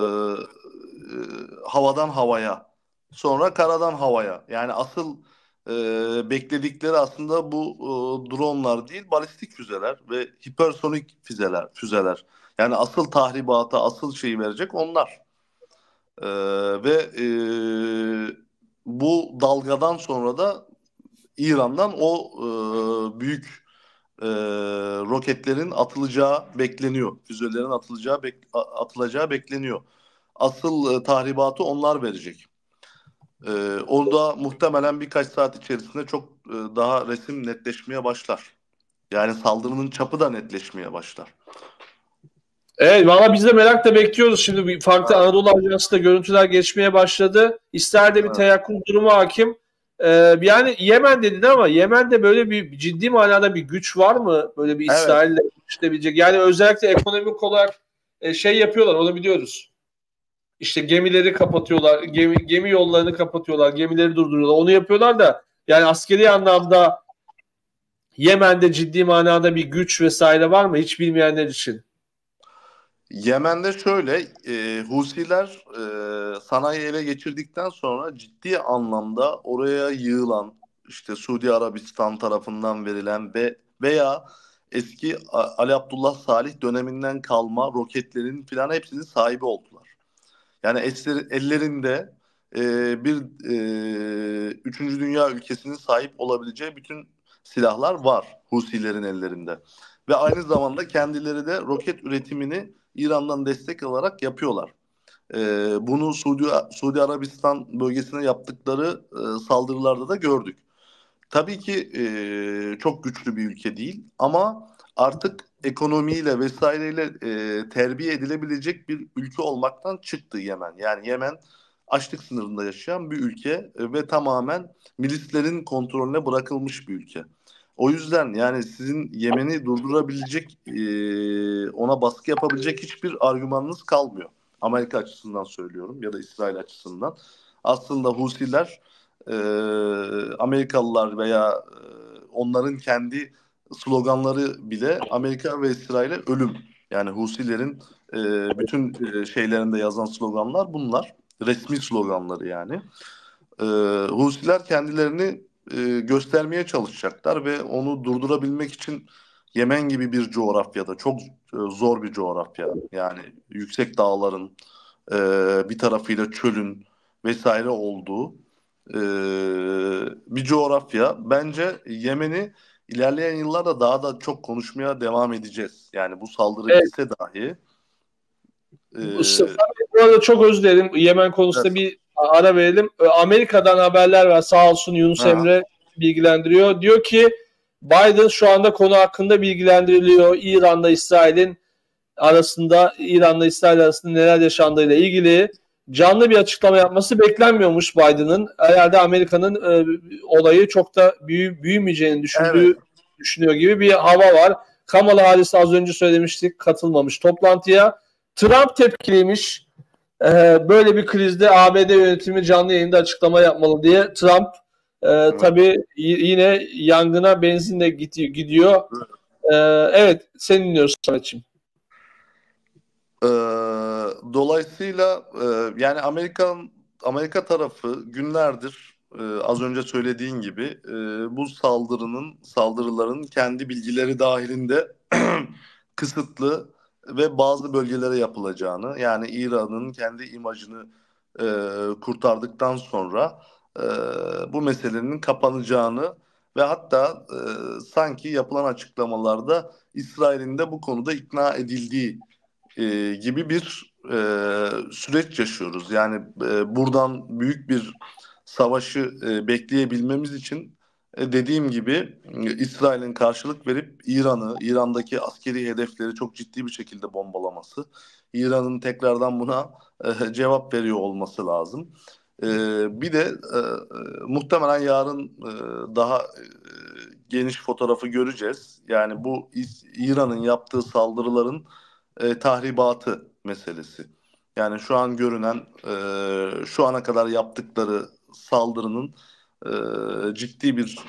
havadan havaya, sonra karadan havaya. Yani asıl bekledikleri aslında bu dronlar değil, balistik füzeler ve hipersonik füzeler. Yani asıl tahribata, asıl şeyi verecek onlar. E, ve bu dalgadan sonra da İran'dan o büyük roketlerin atılacağı bekleniyor. Füzelerin atılacağı bekleniyor. Asıl tahribatı onlar verecek. O da muhtemelen birkaç saat içerisinde çok daha resim netleşmeye başlar. Yani saldırının çapı da netleşmeye başlar. Evet, valla biz de merakla bekliyoruz. Şimdi bir farklı Evet, Anadolu Ajansı'nda görüntüler geçmeye başladı. İsrail'de bir evet. teyakkuz durumu hakim. Yani Yemen dedin ama Yemen'de böyle bir ciddi manada bir güç var mı? Böyle bir Evet. İsrail'le güçleyebilecek. Yani özellikle ekonomik olarak yapıyorlar, onu biliyoruz. İşte gemileri kapatıyorlar, gemi yollarını kapatıyorlar, gemileri durduruyorlar. Onu yapıyorlar da yani askeri anlamda Yemen'de ciddi manada bir güç vesaire var mı? Hiç bilmeyenler için. Yemen'de şöyle, Husiler sanayi ele geçirdikten sonra ciddi anlamda oraya yığılan, işte Suudi Arabistan tarafından verilen veya eski Ali Abdullah Salih döneminden kalma roketlerin filan hepsinin sahibi oldular. Yani ellerinde bir üçüncü dünya ülkesinin sahip olabileceği bütün silahlar var Husilerin ellerinde. Ve aynı zamanda kendileri de roket üretimini İran'dan destek alarak yapıyorlar. Bunu Suudi Arabistan bölgesine yaptıkları saldırılarda da gördük. Tabii ki çok güçlü bir ülke değil ama artık ekonomiyle vesaireyle terbiye edilebilecek bir ülke olmaktan çıktı Yemen. Yani Yemen açlık sınırında yaşayan bir ülke ve tamamen milislerin kontrolüne bırakılmış bir ülke. O yüzden yani sizin Yemen'i durdurabilecek, ona baskı yapabilecek hiçbir argümanınız kalmıyor. Amerika açısından söylüyorum ya da İsrail açısından. Aslında Husiler e, Amerikalılar veya onların kendi sloganları bile Amerika ve İsrail'e ölüm. Yani Husilerin bütün şeylerinde yazan sloganlar bunlar. Resmi sloganları yani. E, Husiler kendilerini göstermeye çalışacaklar ve onu durdurabilmek için Yemen gibi bir coğrafyada çok zor bir coğrafya. Yani yüksek dağların bir tarafıyla çölün vesaire olduğu e, bir coğrafya. Bence Yemen'i ilerleyen yıllarda daha da çok konuşmaya devam edeceğiz. Yani bu saldırı Evet, bitse dahi. Mustafa Bey, bu arada çok özür dilerim. Yemen konusunda Evet. bir ara verelim. Amerika'dan haberler var. Sağ olsun Yunus Ha, Emre bilgilendiriyor. Diyor ki Biden şu anda konu hakkında bilgilendiriliyor. İran'la İsrail arasında neler yaşandığıyla ilgili canlı bir açıklama yapması beklenmiyormuş Biden'ın. Herhalde Amerika'nın olayı çok da büyümeyeceğini evet. düşünüyor gibi bir hava var. Kamala Harris az önce söylemiştik katılmamış toplantıya. Trump tepkiliymiş. Böyle bir krizde ABD yönetimi canlı yayında açıklama yapmalı diye. Trump Evet. tabii yine yangına benzinle gidiyor. Evet, seni dinliyoruz Samet'ciğim. Ee, Dolayısıyla yani Amerika tarafı günlerdir az önce söylediğin gibi bu saldırıların kendi bilgileri dahilinde kısıtlı ve bazı bölgelere yapılacağını yani İran'ın kendi imajını kurtardıktan sonra e, bu meselenin kapanacağını ve hatta sanki yapılan açıklamalarda İsrail'in de bu konuda ikna edildiği gibi bir süreç yaşıyoruz. Yani buradan büyük bir savaşı bekleyebilmemiz için dediğim gibi İsrail'in karşılık verip İran'daki askeri hedefleri çok ciddi bir şekilde bombalaması, İran'ın tekrardan buna cevap veriyor olması lazım. Bir de muhtemelen yarın daha geniş fotoğrafı göreceğiz. Yani bu İran'ın yaptığı saldırıların tahribatı meselesi. Yani şu an görünen, şu ana kadar yaptıkları saldırının ciddi bir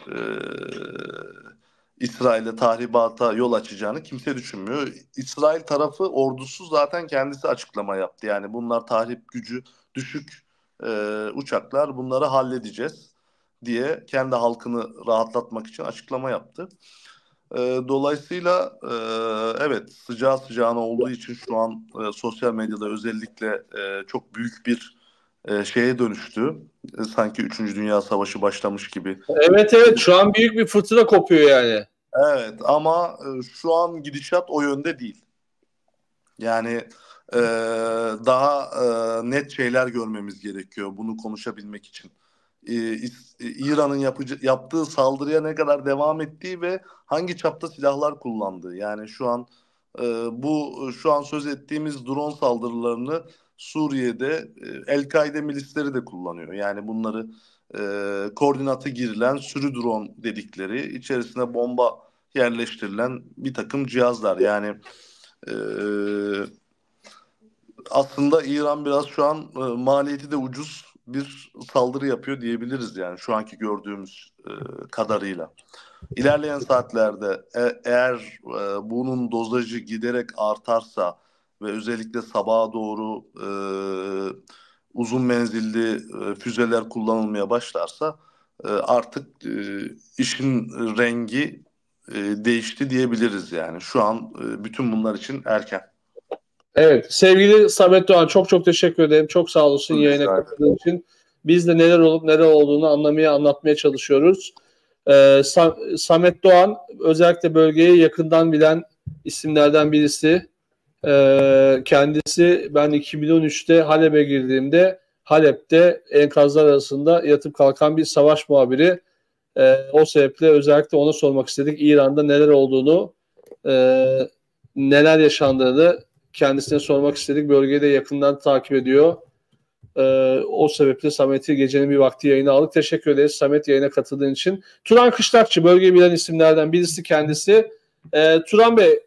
İsrail'e tahribata yol açacağını kimse düşünmüyor. İsrail tarafı ordusu zaten kendisi açıklama yaptı. Yani bunlar tahrip gücü düşük uçaklar, bunları halledeceğiz diye kendi halkını rahatlatmak için açıklama yaptı. Dolayısıyla evet sıcağı sıcağına olduğu için şu an sosyal medyada özellikle çok büyük bir şeye dönüştü. Sanki Üçüncü Dünya Savaşı başlamış gibi. Evet, evet, şu an büyük bir fırtına kopuyor yani. Evet ama şu an gidişat o yönde değil. Yani e, daha net şeyler görmemiz gerekiyor bunu konuşabilmek için. İran'ın yaptığı saldırıya ne kadar devam ettiği ve hangi çapta silahlar kullandığı. Yani şu an söz ettiğimiz drone saldırılarını Suriye'de El-Kaide milisleri de kullanıyor. Yani bunları koordinatı girilen sürü drone dedikleri içerisine bomba yerleştirilen bir takım cihazlar. Yani e, aslında İran biraz şu an maliyeti de ucuz bir saldırı yapıyor diyebiliriz yani şu anki gördüğümüz kadarıyla. İlerleyen saatlerde eğer bunun dozajı giderek artarsa ve özellikle sabaha doğru uzun menzilli füzeler kullanılmaya başlarsa artık işin rengi değişti diyebiliriz yani. Şu an bütün bunlar için erken. Evet, sevgili Samet Doğan, çok çok teşekkür ederim. Çok sağ olasın yayına katıldığın için. Biz de neler olup neler olduğunu anlatmaya çalışıyoruz. Samet Doğan özellikle bölgeyi yakından bilen isimlerden birisi. Kendisi, ben 2013'te Halep'e girdiğimde Halep'te enkazlar arasında yatıp kalkan bir savaş muhabiri. O sebeple özellikle ona sormak istedik. İran'da neler olduğunu, neler yaşandığını kendisine sormak istedik. Bölgeyi de yakından takip ediyor. O sebeple Samet'i gecenin bir vakti yayına aldık. Teşekkür ederiz Samet, yayına katıldığın için. Turan Kışlakçı, bölgeyi bilen isimlerden birisi kendisi. Turan Bey,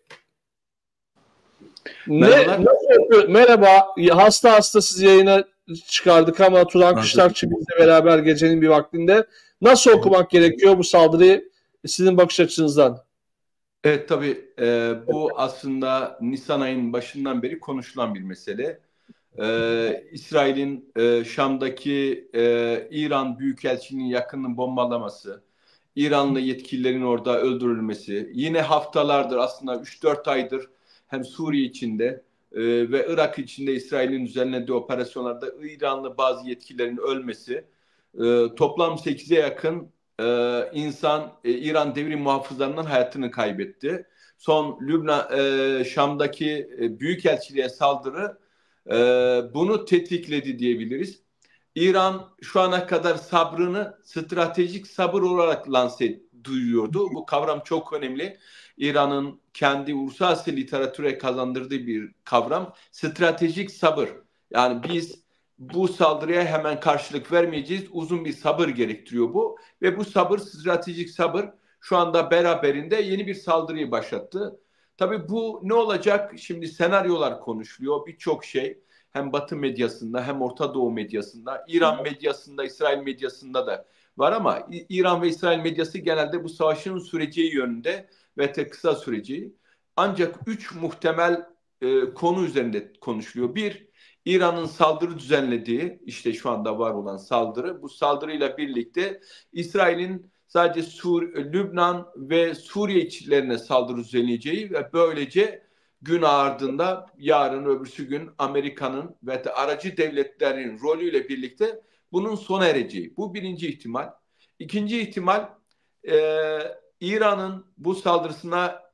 merhaba. Hasta siz yayına çıkardık ama Turan Kışlakçı bizle beraber gecenin bir vaktinde. Nasıl okumak gerekiyor bu saldırıyı sizin bakış açınızdan? Evet, tabii bu aslında Nisan ayının başından beri konuşulan bir mesele. İsrail'in Şam'daki İran Büyükelçiliğinin yakınını bombalaması, İranlı yetkililerin orada öldürülmesi, yine haftalardır, aslında 3-4 aydır hem Suriye içinde ve Irak içinde İsrail'in düzenlediği operasyonlarda İranlı bazı yetkililerin ölmesi, toplam 8'e yakın insan İran devrim muhafızlarının hayatını kaybetti. Son Lübnan, Şam'daki büyükelçiliğe saldırı bunu tetikledi diyebiliriz. İran şu ana kadar sabrını stratejik sabır olarak duyuyordu. Bu kavram çok önemli. İran'ın kendi uluslararası literatüre kazandırdığı bir kavram. Stratejik sabır. Yani biz bu saldırıya hemen karşılık vermeyeceğiz. Uzun bir sabır gerektiriyor bu. Ve bu sabır, stratejik sabır şu anda beraberinde yeni bir saldırıyı başlattı. Tabii bu ne olacak? Şimdi senaryolar konuşuluyor. Birçok şey hem Batı medyasında hem Orta Doğu medyasında, İran medyasında, İsrail medyasında da var ama İran ve İsrail medyası genelde bu savaşın süreceği yönünde ve de kısa süreceği. Ancak 3 muhtemel konu üzerinde konuşuluyor. Bir, İran'ın saldırı düzenlediği, işte şu anda var olan saldırı. Bu saldırıyla birlikte İsrail'in sadece Lübnan ve Suriye içlerine saldırı düzenleyeceği ve böylece gün ardında yarın öbürsü gün Amerika'nın ve de aracı devletlerin rolüyle birlikte bunun sona ereceği. Bu birinci ihtimal. İkinci ihtimal İran'ın bu saldırısına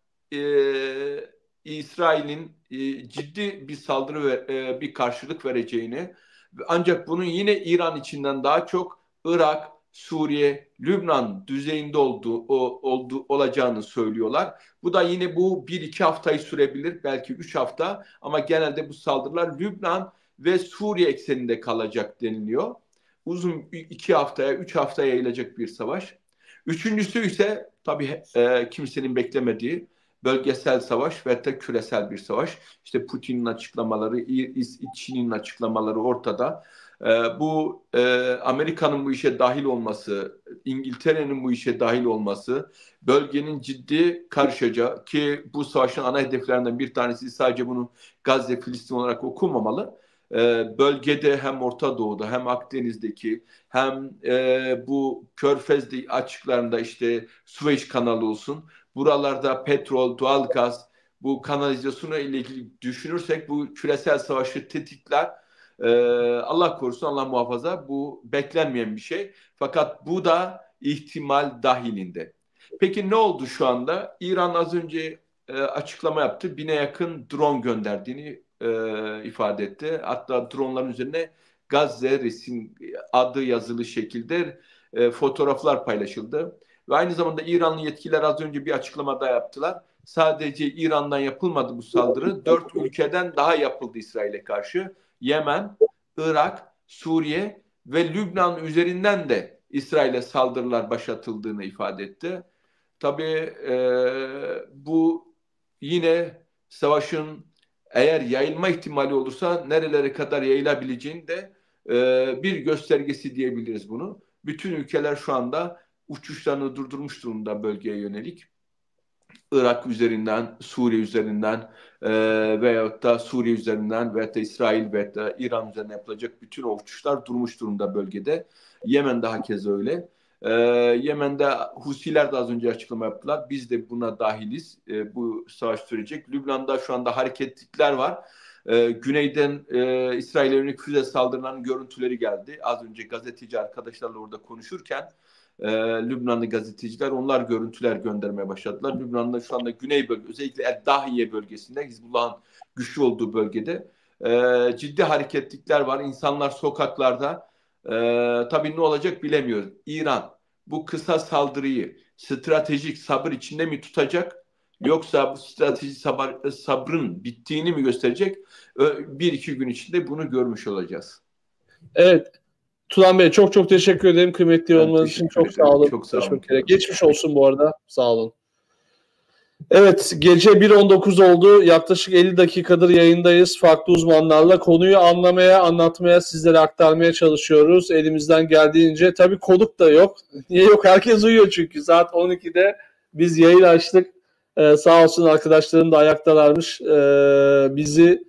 İsrail'in ciddi bir saldırı ve bir karşılık vereceğini, ancak bunun yine İran içinden daha çok Irak, Suriye, Lübnan düzeyinde olacağını söylüyorlar. Bu da yine bu 1-2 haftayı sürebilir, belki 3 hafta, ama genelde bu saldırılar Lübnan ve Suriye ekseninde kalacak deniliyor. Uzun 2 haftaya, 3 haftaya yayılacak bir savaş. Üçüncüsü ise tabii kimsenin beklemediği bölgesel savaş ve de küresel bir savaş. İşte Putin'in açıklamaları, Çin'in açıklamaları ortada. Bu Amerika'nın bu işe dahil olması, İngiltere'nin bu işe dahil olması, bölgenin ciddi karışacağı, ki bu savaşın ana hedeflerinden bir tanesi sadece bunu Gazze, Filistin olarak okunmamalı. Bölgede hem Orta Doğu'da hem Akdeniz'deki hem bu Körfez'de açıklarında, işte Süveyş kanalı olsun, buralarda petrol, doğalgaz, bu kanalizasyonu ile ilgili düşünürsek bu küresel savaşı tetikler. Allah korusun, Allah muhafaza, bu beklenmeyen bir şey. Fakat bu da ihtimal dahilinde. Peki ne oldu şu anda? İran az önce açıklama yaptı. 1000'e yakın drone gönderdiğini ifade etti. Hatta dronların üzerine Gazze resim adı yazılı şekilde fotoğraflar paylaşıldı. Ve aynı zamanda İranlı yetkililer az önce bir açıklama daha yaptılar. Sadece İran'dan yapılmadı bu saldırı. 4 ülkeden daha yapıldı İsrail'e karşı. Yemen, Irak, Suriye ve Lübnan üzerinden de İsrail'e saldırılar başlatıldığını ifade etti. Tabii bu yine savaşın eğer yayılma ihtimali olursa nerelere kadar yayılabileceğini de bir göstergesi diyebiliriz bunu. Bütün ülkeler şu anda uçuşlarını durdurmuş durumda bölgeye yönelik. Irak üzerinden, Suriye üzerinden veyahut da Suriye üzerinden veyahut da İsrail veyahut da İran üzerinden yapılacak bütün o uçuşlar durmuş durumda bölgede. Yemen'de hakeza öyle. Yemen'de Husiler de az önce açıklama yaptılar. Biz de buna dahiliz. Bu savaş sürecek. Lübnan'da şu anda hareketlikler var. Güneyden İsrail'e yönelik füze saldırılarının görüntüleri geldi. Az önce gazeteci arkadaşlarla orada konuşurken Lübnanlı gazeteciler onlar görüntüler göndermeye başladılar. Lübnan'da şu anda güney bölge, özellikle El-Dahiye bölgesinde, Hizbullah'ın güçlü olduğu bölgede ciddi hareketlikler var. İnsanlar sokaklarda. Tabii ne olacak bilemiyoruz. İran bu kısa saldırıyı stratejik sabır içinde mi tutacak? Yoksa bu stratejik sabrın bittiğini mi gösterecek? Bir iki gün içinde bunu görmüş olacağız. Evet. Turan Bey çok çok teşekkür ederim. Kıymetli olmanız için çok sağ olun. Çok sağ olun. Geçmiş olsun bu arada. Sağ olun. Evet, gece 1.19 oldu. Yaklaşık 50 dakikadır yayındayız. Farklı uzmanlarla konuyu anlamaya, anlatmaya, sizlere aktarmaya çalışıyoruz. Elimizden geldiğince. Tabii konuk da yok. Niye yok? Herkes uyuyor çünkü. Saat 12'de biz yayın açtık. Sağ olsun arkadaşlarım da ayaktalarmış. Bizi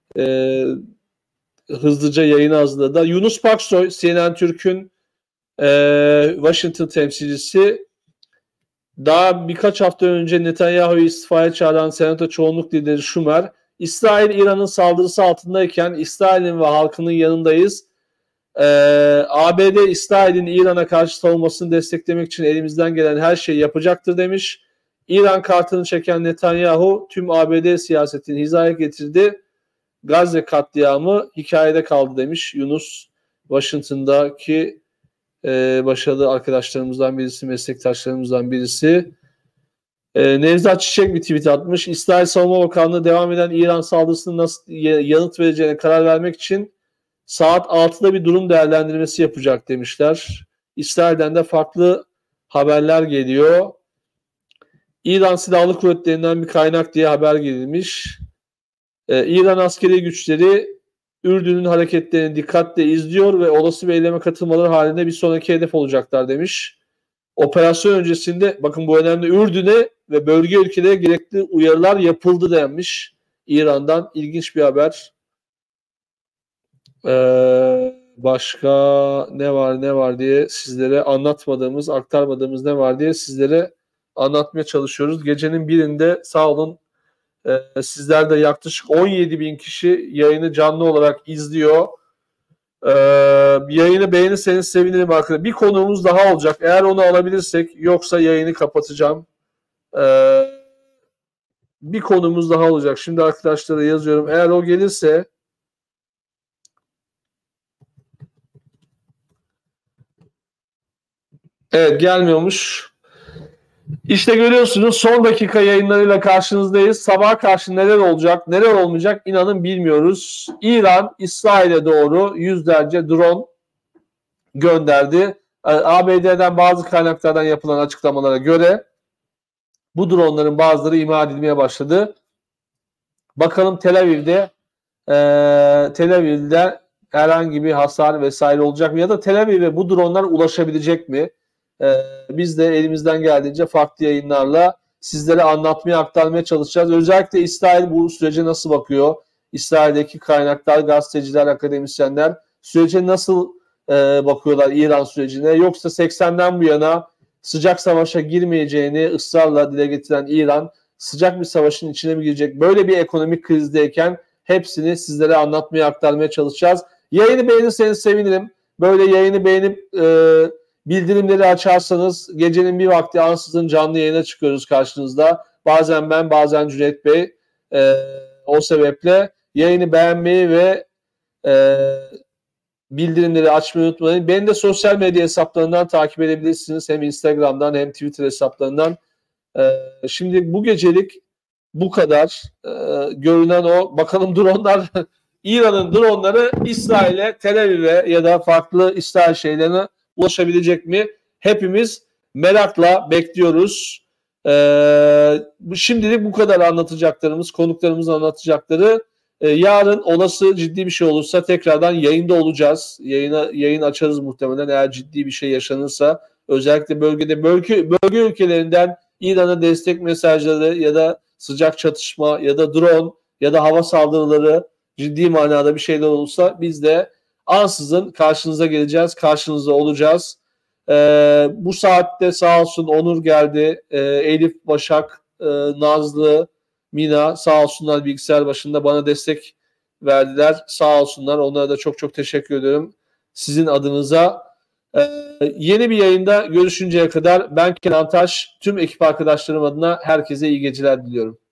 hızlıca yayına hazırladı. Yunus Paksoy, CNN Türk'ün Washington temsilcisi, daha birkaç hafta önce Netanyahu'yu istifaya çağıran Senato çoğunluk lideri Schumer, İsrail İran'ın saldırısı altındayken İsrail'in ve halkının yanındayız. ABD İsrail'in İran'a karşı savunmasını desteklemek için elimizden gelen her şeyi yapacaktır demiş. İran kartını çeken Netanyahu tüm ABD siyasetini hizaya getirdi. Gazze katliamı hikayede kaldı demiş. Yunus, Washington'daki başarılı arkadaşlarımızdan birisi, meslektaşlarımızdan birisi. Nevzat Çiçek bir tweet atmış. İsrail Savunma Bakanlığı devam eden İran saldırısına nasıl yanıt vereceğine karar vermek için saat 6'da bir durum değerlendirmesi yapacak demişler. İsrail'den de farklı haberler geliyor. İran Silahlı Kuvvetleri'nden bir kaynak diye haber gelmiş. İran askeri güçleri Ürdün'ün hareketlerini dikkatle izliyor ve olası bir eyleme katılmaları halinde bir sonraki hedef olacaklar demiş. Operasyon öncesinde, bakın bu önemli, Ürdün'e ve bölge ülkelere gerekli uyarılar yapıldı denmiş İran'dan. İlginç bir haber. Başka ne var diye sizlere anlatmadığımız, aktarmadığımız ne var diye sizlere anlatmaya çalışıyoruz. Gecenin birinde sağ olun, sizler de yaklaşık 17.000 kişi yayını canlı olarak izliyor. Yayını beğenirseniz sevinirim arkadaşlar. Bir konuğumuz daha olacak. Eğer onu alabilirsek, yoksa yayını kapatacağım. Bir konuğumuz daha olacak. Şimdi arkadaşlara yazıyorum. Eğer o gelirse evet, gelmiyormuş. İşte görüyorsunuz, son dakika yayınlarıyla karşınızdayız. Sabaha karşı neler olacak, neler olmayacak inanın bilmiyoruz. İran, İsrail'e doğru yüzlerce drone gönderdi. ABD'den bazı kaynaklardan yapılan açıklamalara göre bu dronların bazıları imha edilmeye başladı. Bakalım Tel Aviv'de herhangi bir hasar vesaire olacak mı? Ya da Tel Aviv'e bu dronlar ulaşabilecek mi? Biz de elimizden geldiğince farklı yayınlarla sizlere anlatmaya, aktarmaya çalışacağız. Özellikle İsrail bu sürece nasıl bakıyor? İsrail'deki kaynaklar, gazeteciler, akademisyenler sürece nasıl bakıyorlar, İran sürecine? Yoksa 80'den bu yana sıcak savaşa girmeyeceğini ısrarla dile getiren İran sıcak bir savaşın içine mi girecek? Böyle bir ekonomik krizdeyken hepsini sizlere anlatmaya, aktarmaya çalışacağız. Yayını beğenirseniz sevinirim. Böyle yayını beğenip bildirimleri açarsanız gecenin bir vakti ansızın canlı yayına çıkıyoruz karşınızda. Bazen ben, bazen Cüneyt Bey. O sebeple yayını beğenmeyi ve bildirimleri açmayı unutmayın. Beni de sosyal medya hesaplarından takip edebilirsiniz. Hem Instagram'dan hem Twitter hesaplarından. Şimdi bu gecelik bu kadar. Görünen o. Bakalım dronlar, İran'ın dronları İsrail'e, Tel Aviv'e ya da farklı İsrail şeylerine ulaşabilecek mi? Hepimiz merakla bekliyoruz. Şimdilik bu kadar anlatacaklarımız, konuklarımızın anlatacakları. Yarın olası ciddi bir şey olursa tekrardan yayında olacağız. Yayın açarız muhtemelen eğer ciddi bir şey yaşanırsa. Özellikle bölge ülkelerinden İran'a destek mesajları ya da sıcak çatışma ya da drone ya da hava saldırıları, ciddi manada bir şeyler olursa biz de ansızın karşınıza geleceğiz, karşınızda olacağız. Bu saatte sağ olsun Onur geldi, Elif, Başak, Nazlı, Mina sağ olsunlar bilgisayar başında bana destek verdiler. Sağ olsunlar. Onlara da çok çok teşekkür ediyorum. Sizin adınıza. Yeni bir yayında görüşünceye kadar ben Kenan Taş, tüm ekip arkadaşlarım adına herkese iyi geceler diliyorum.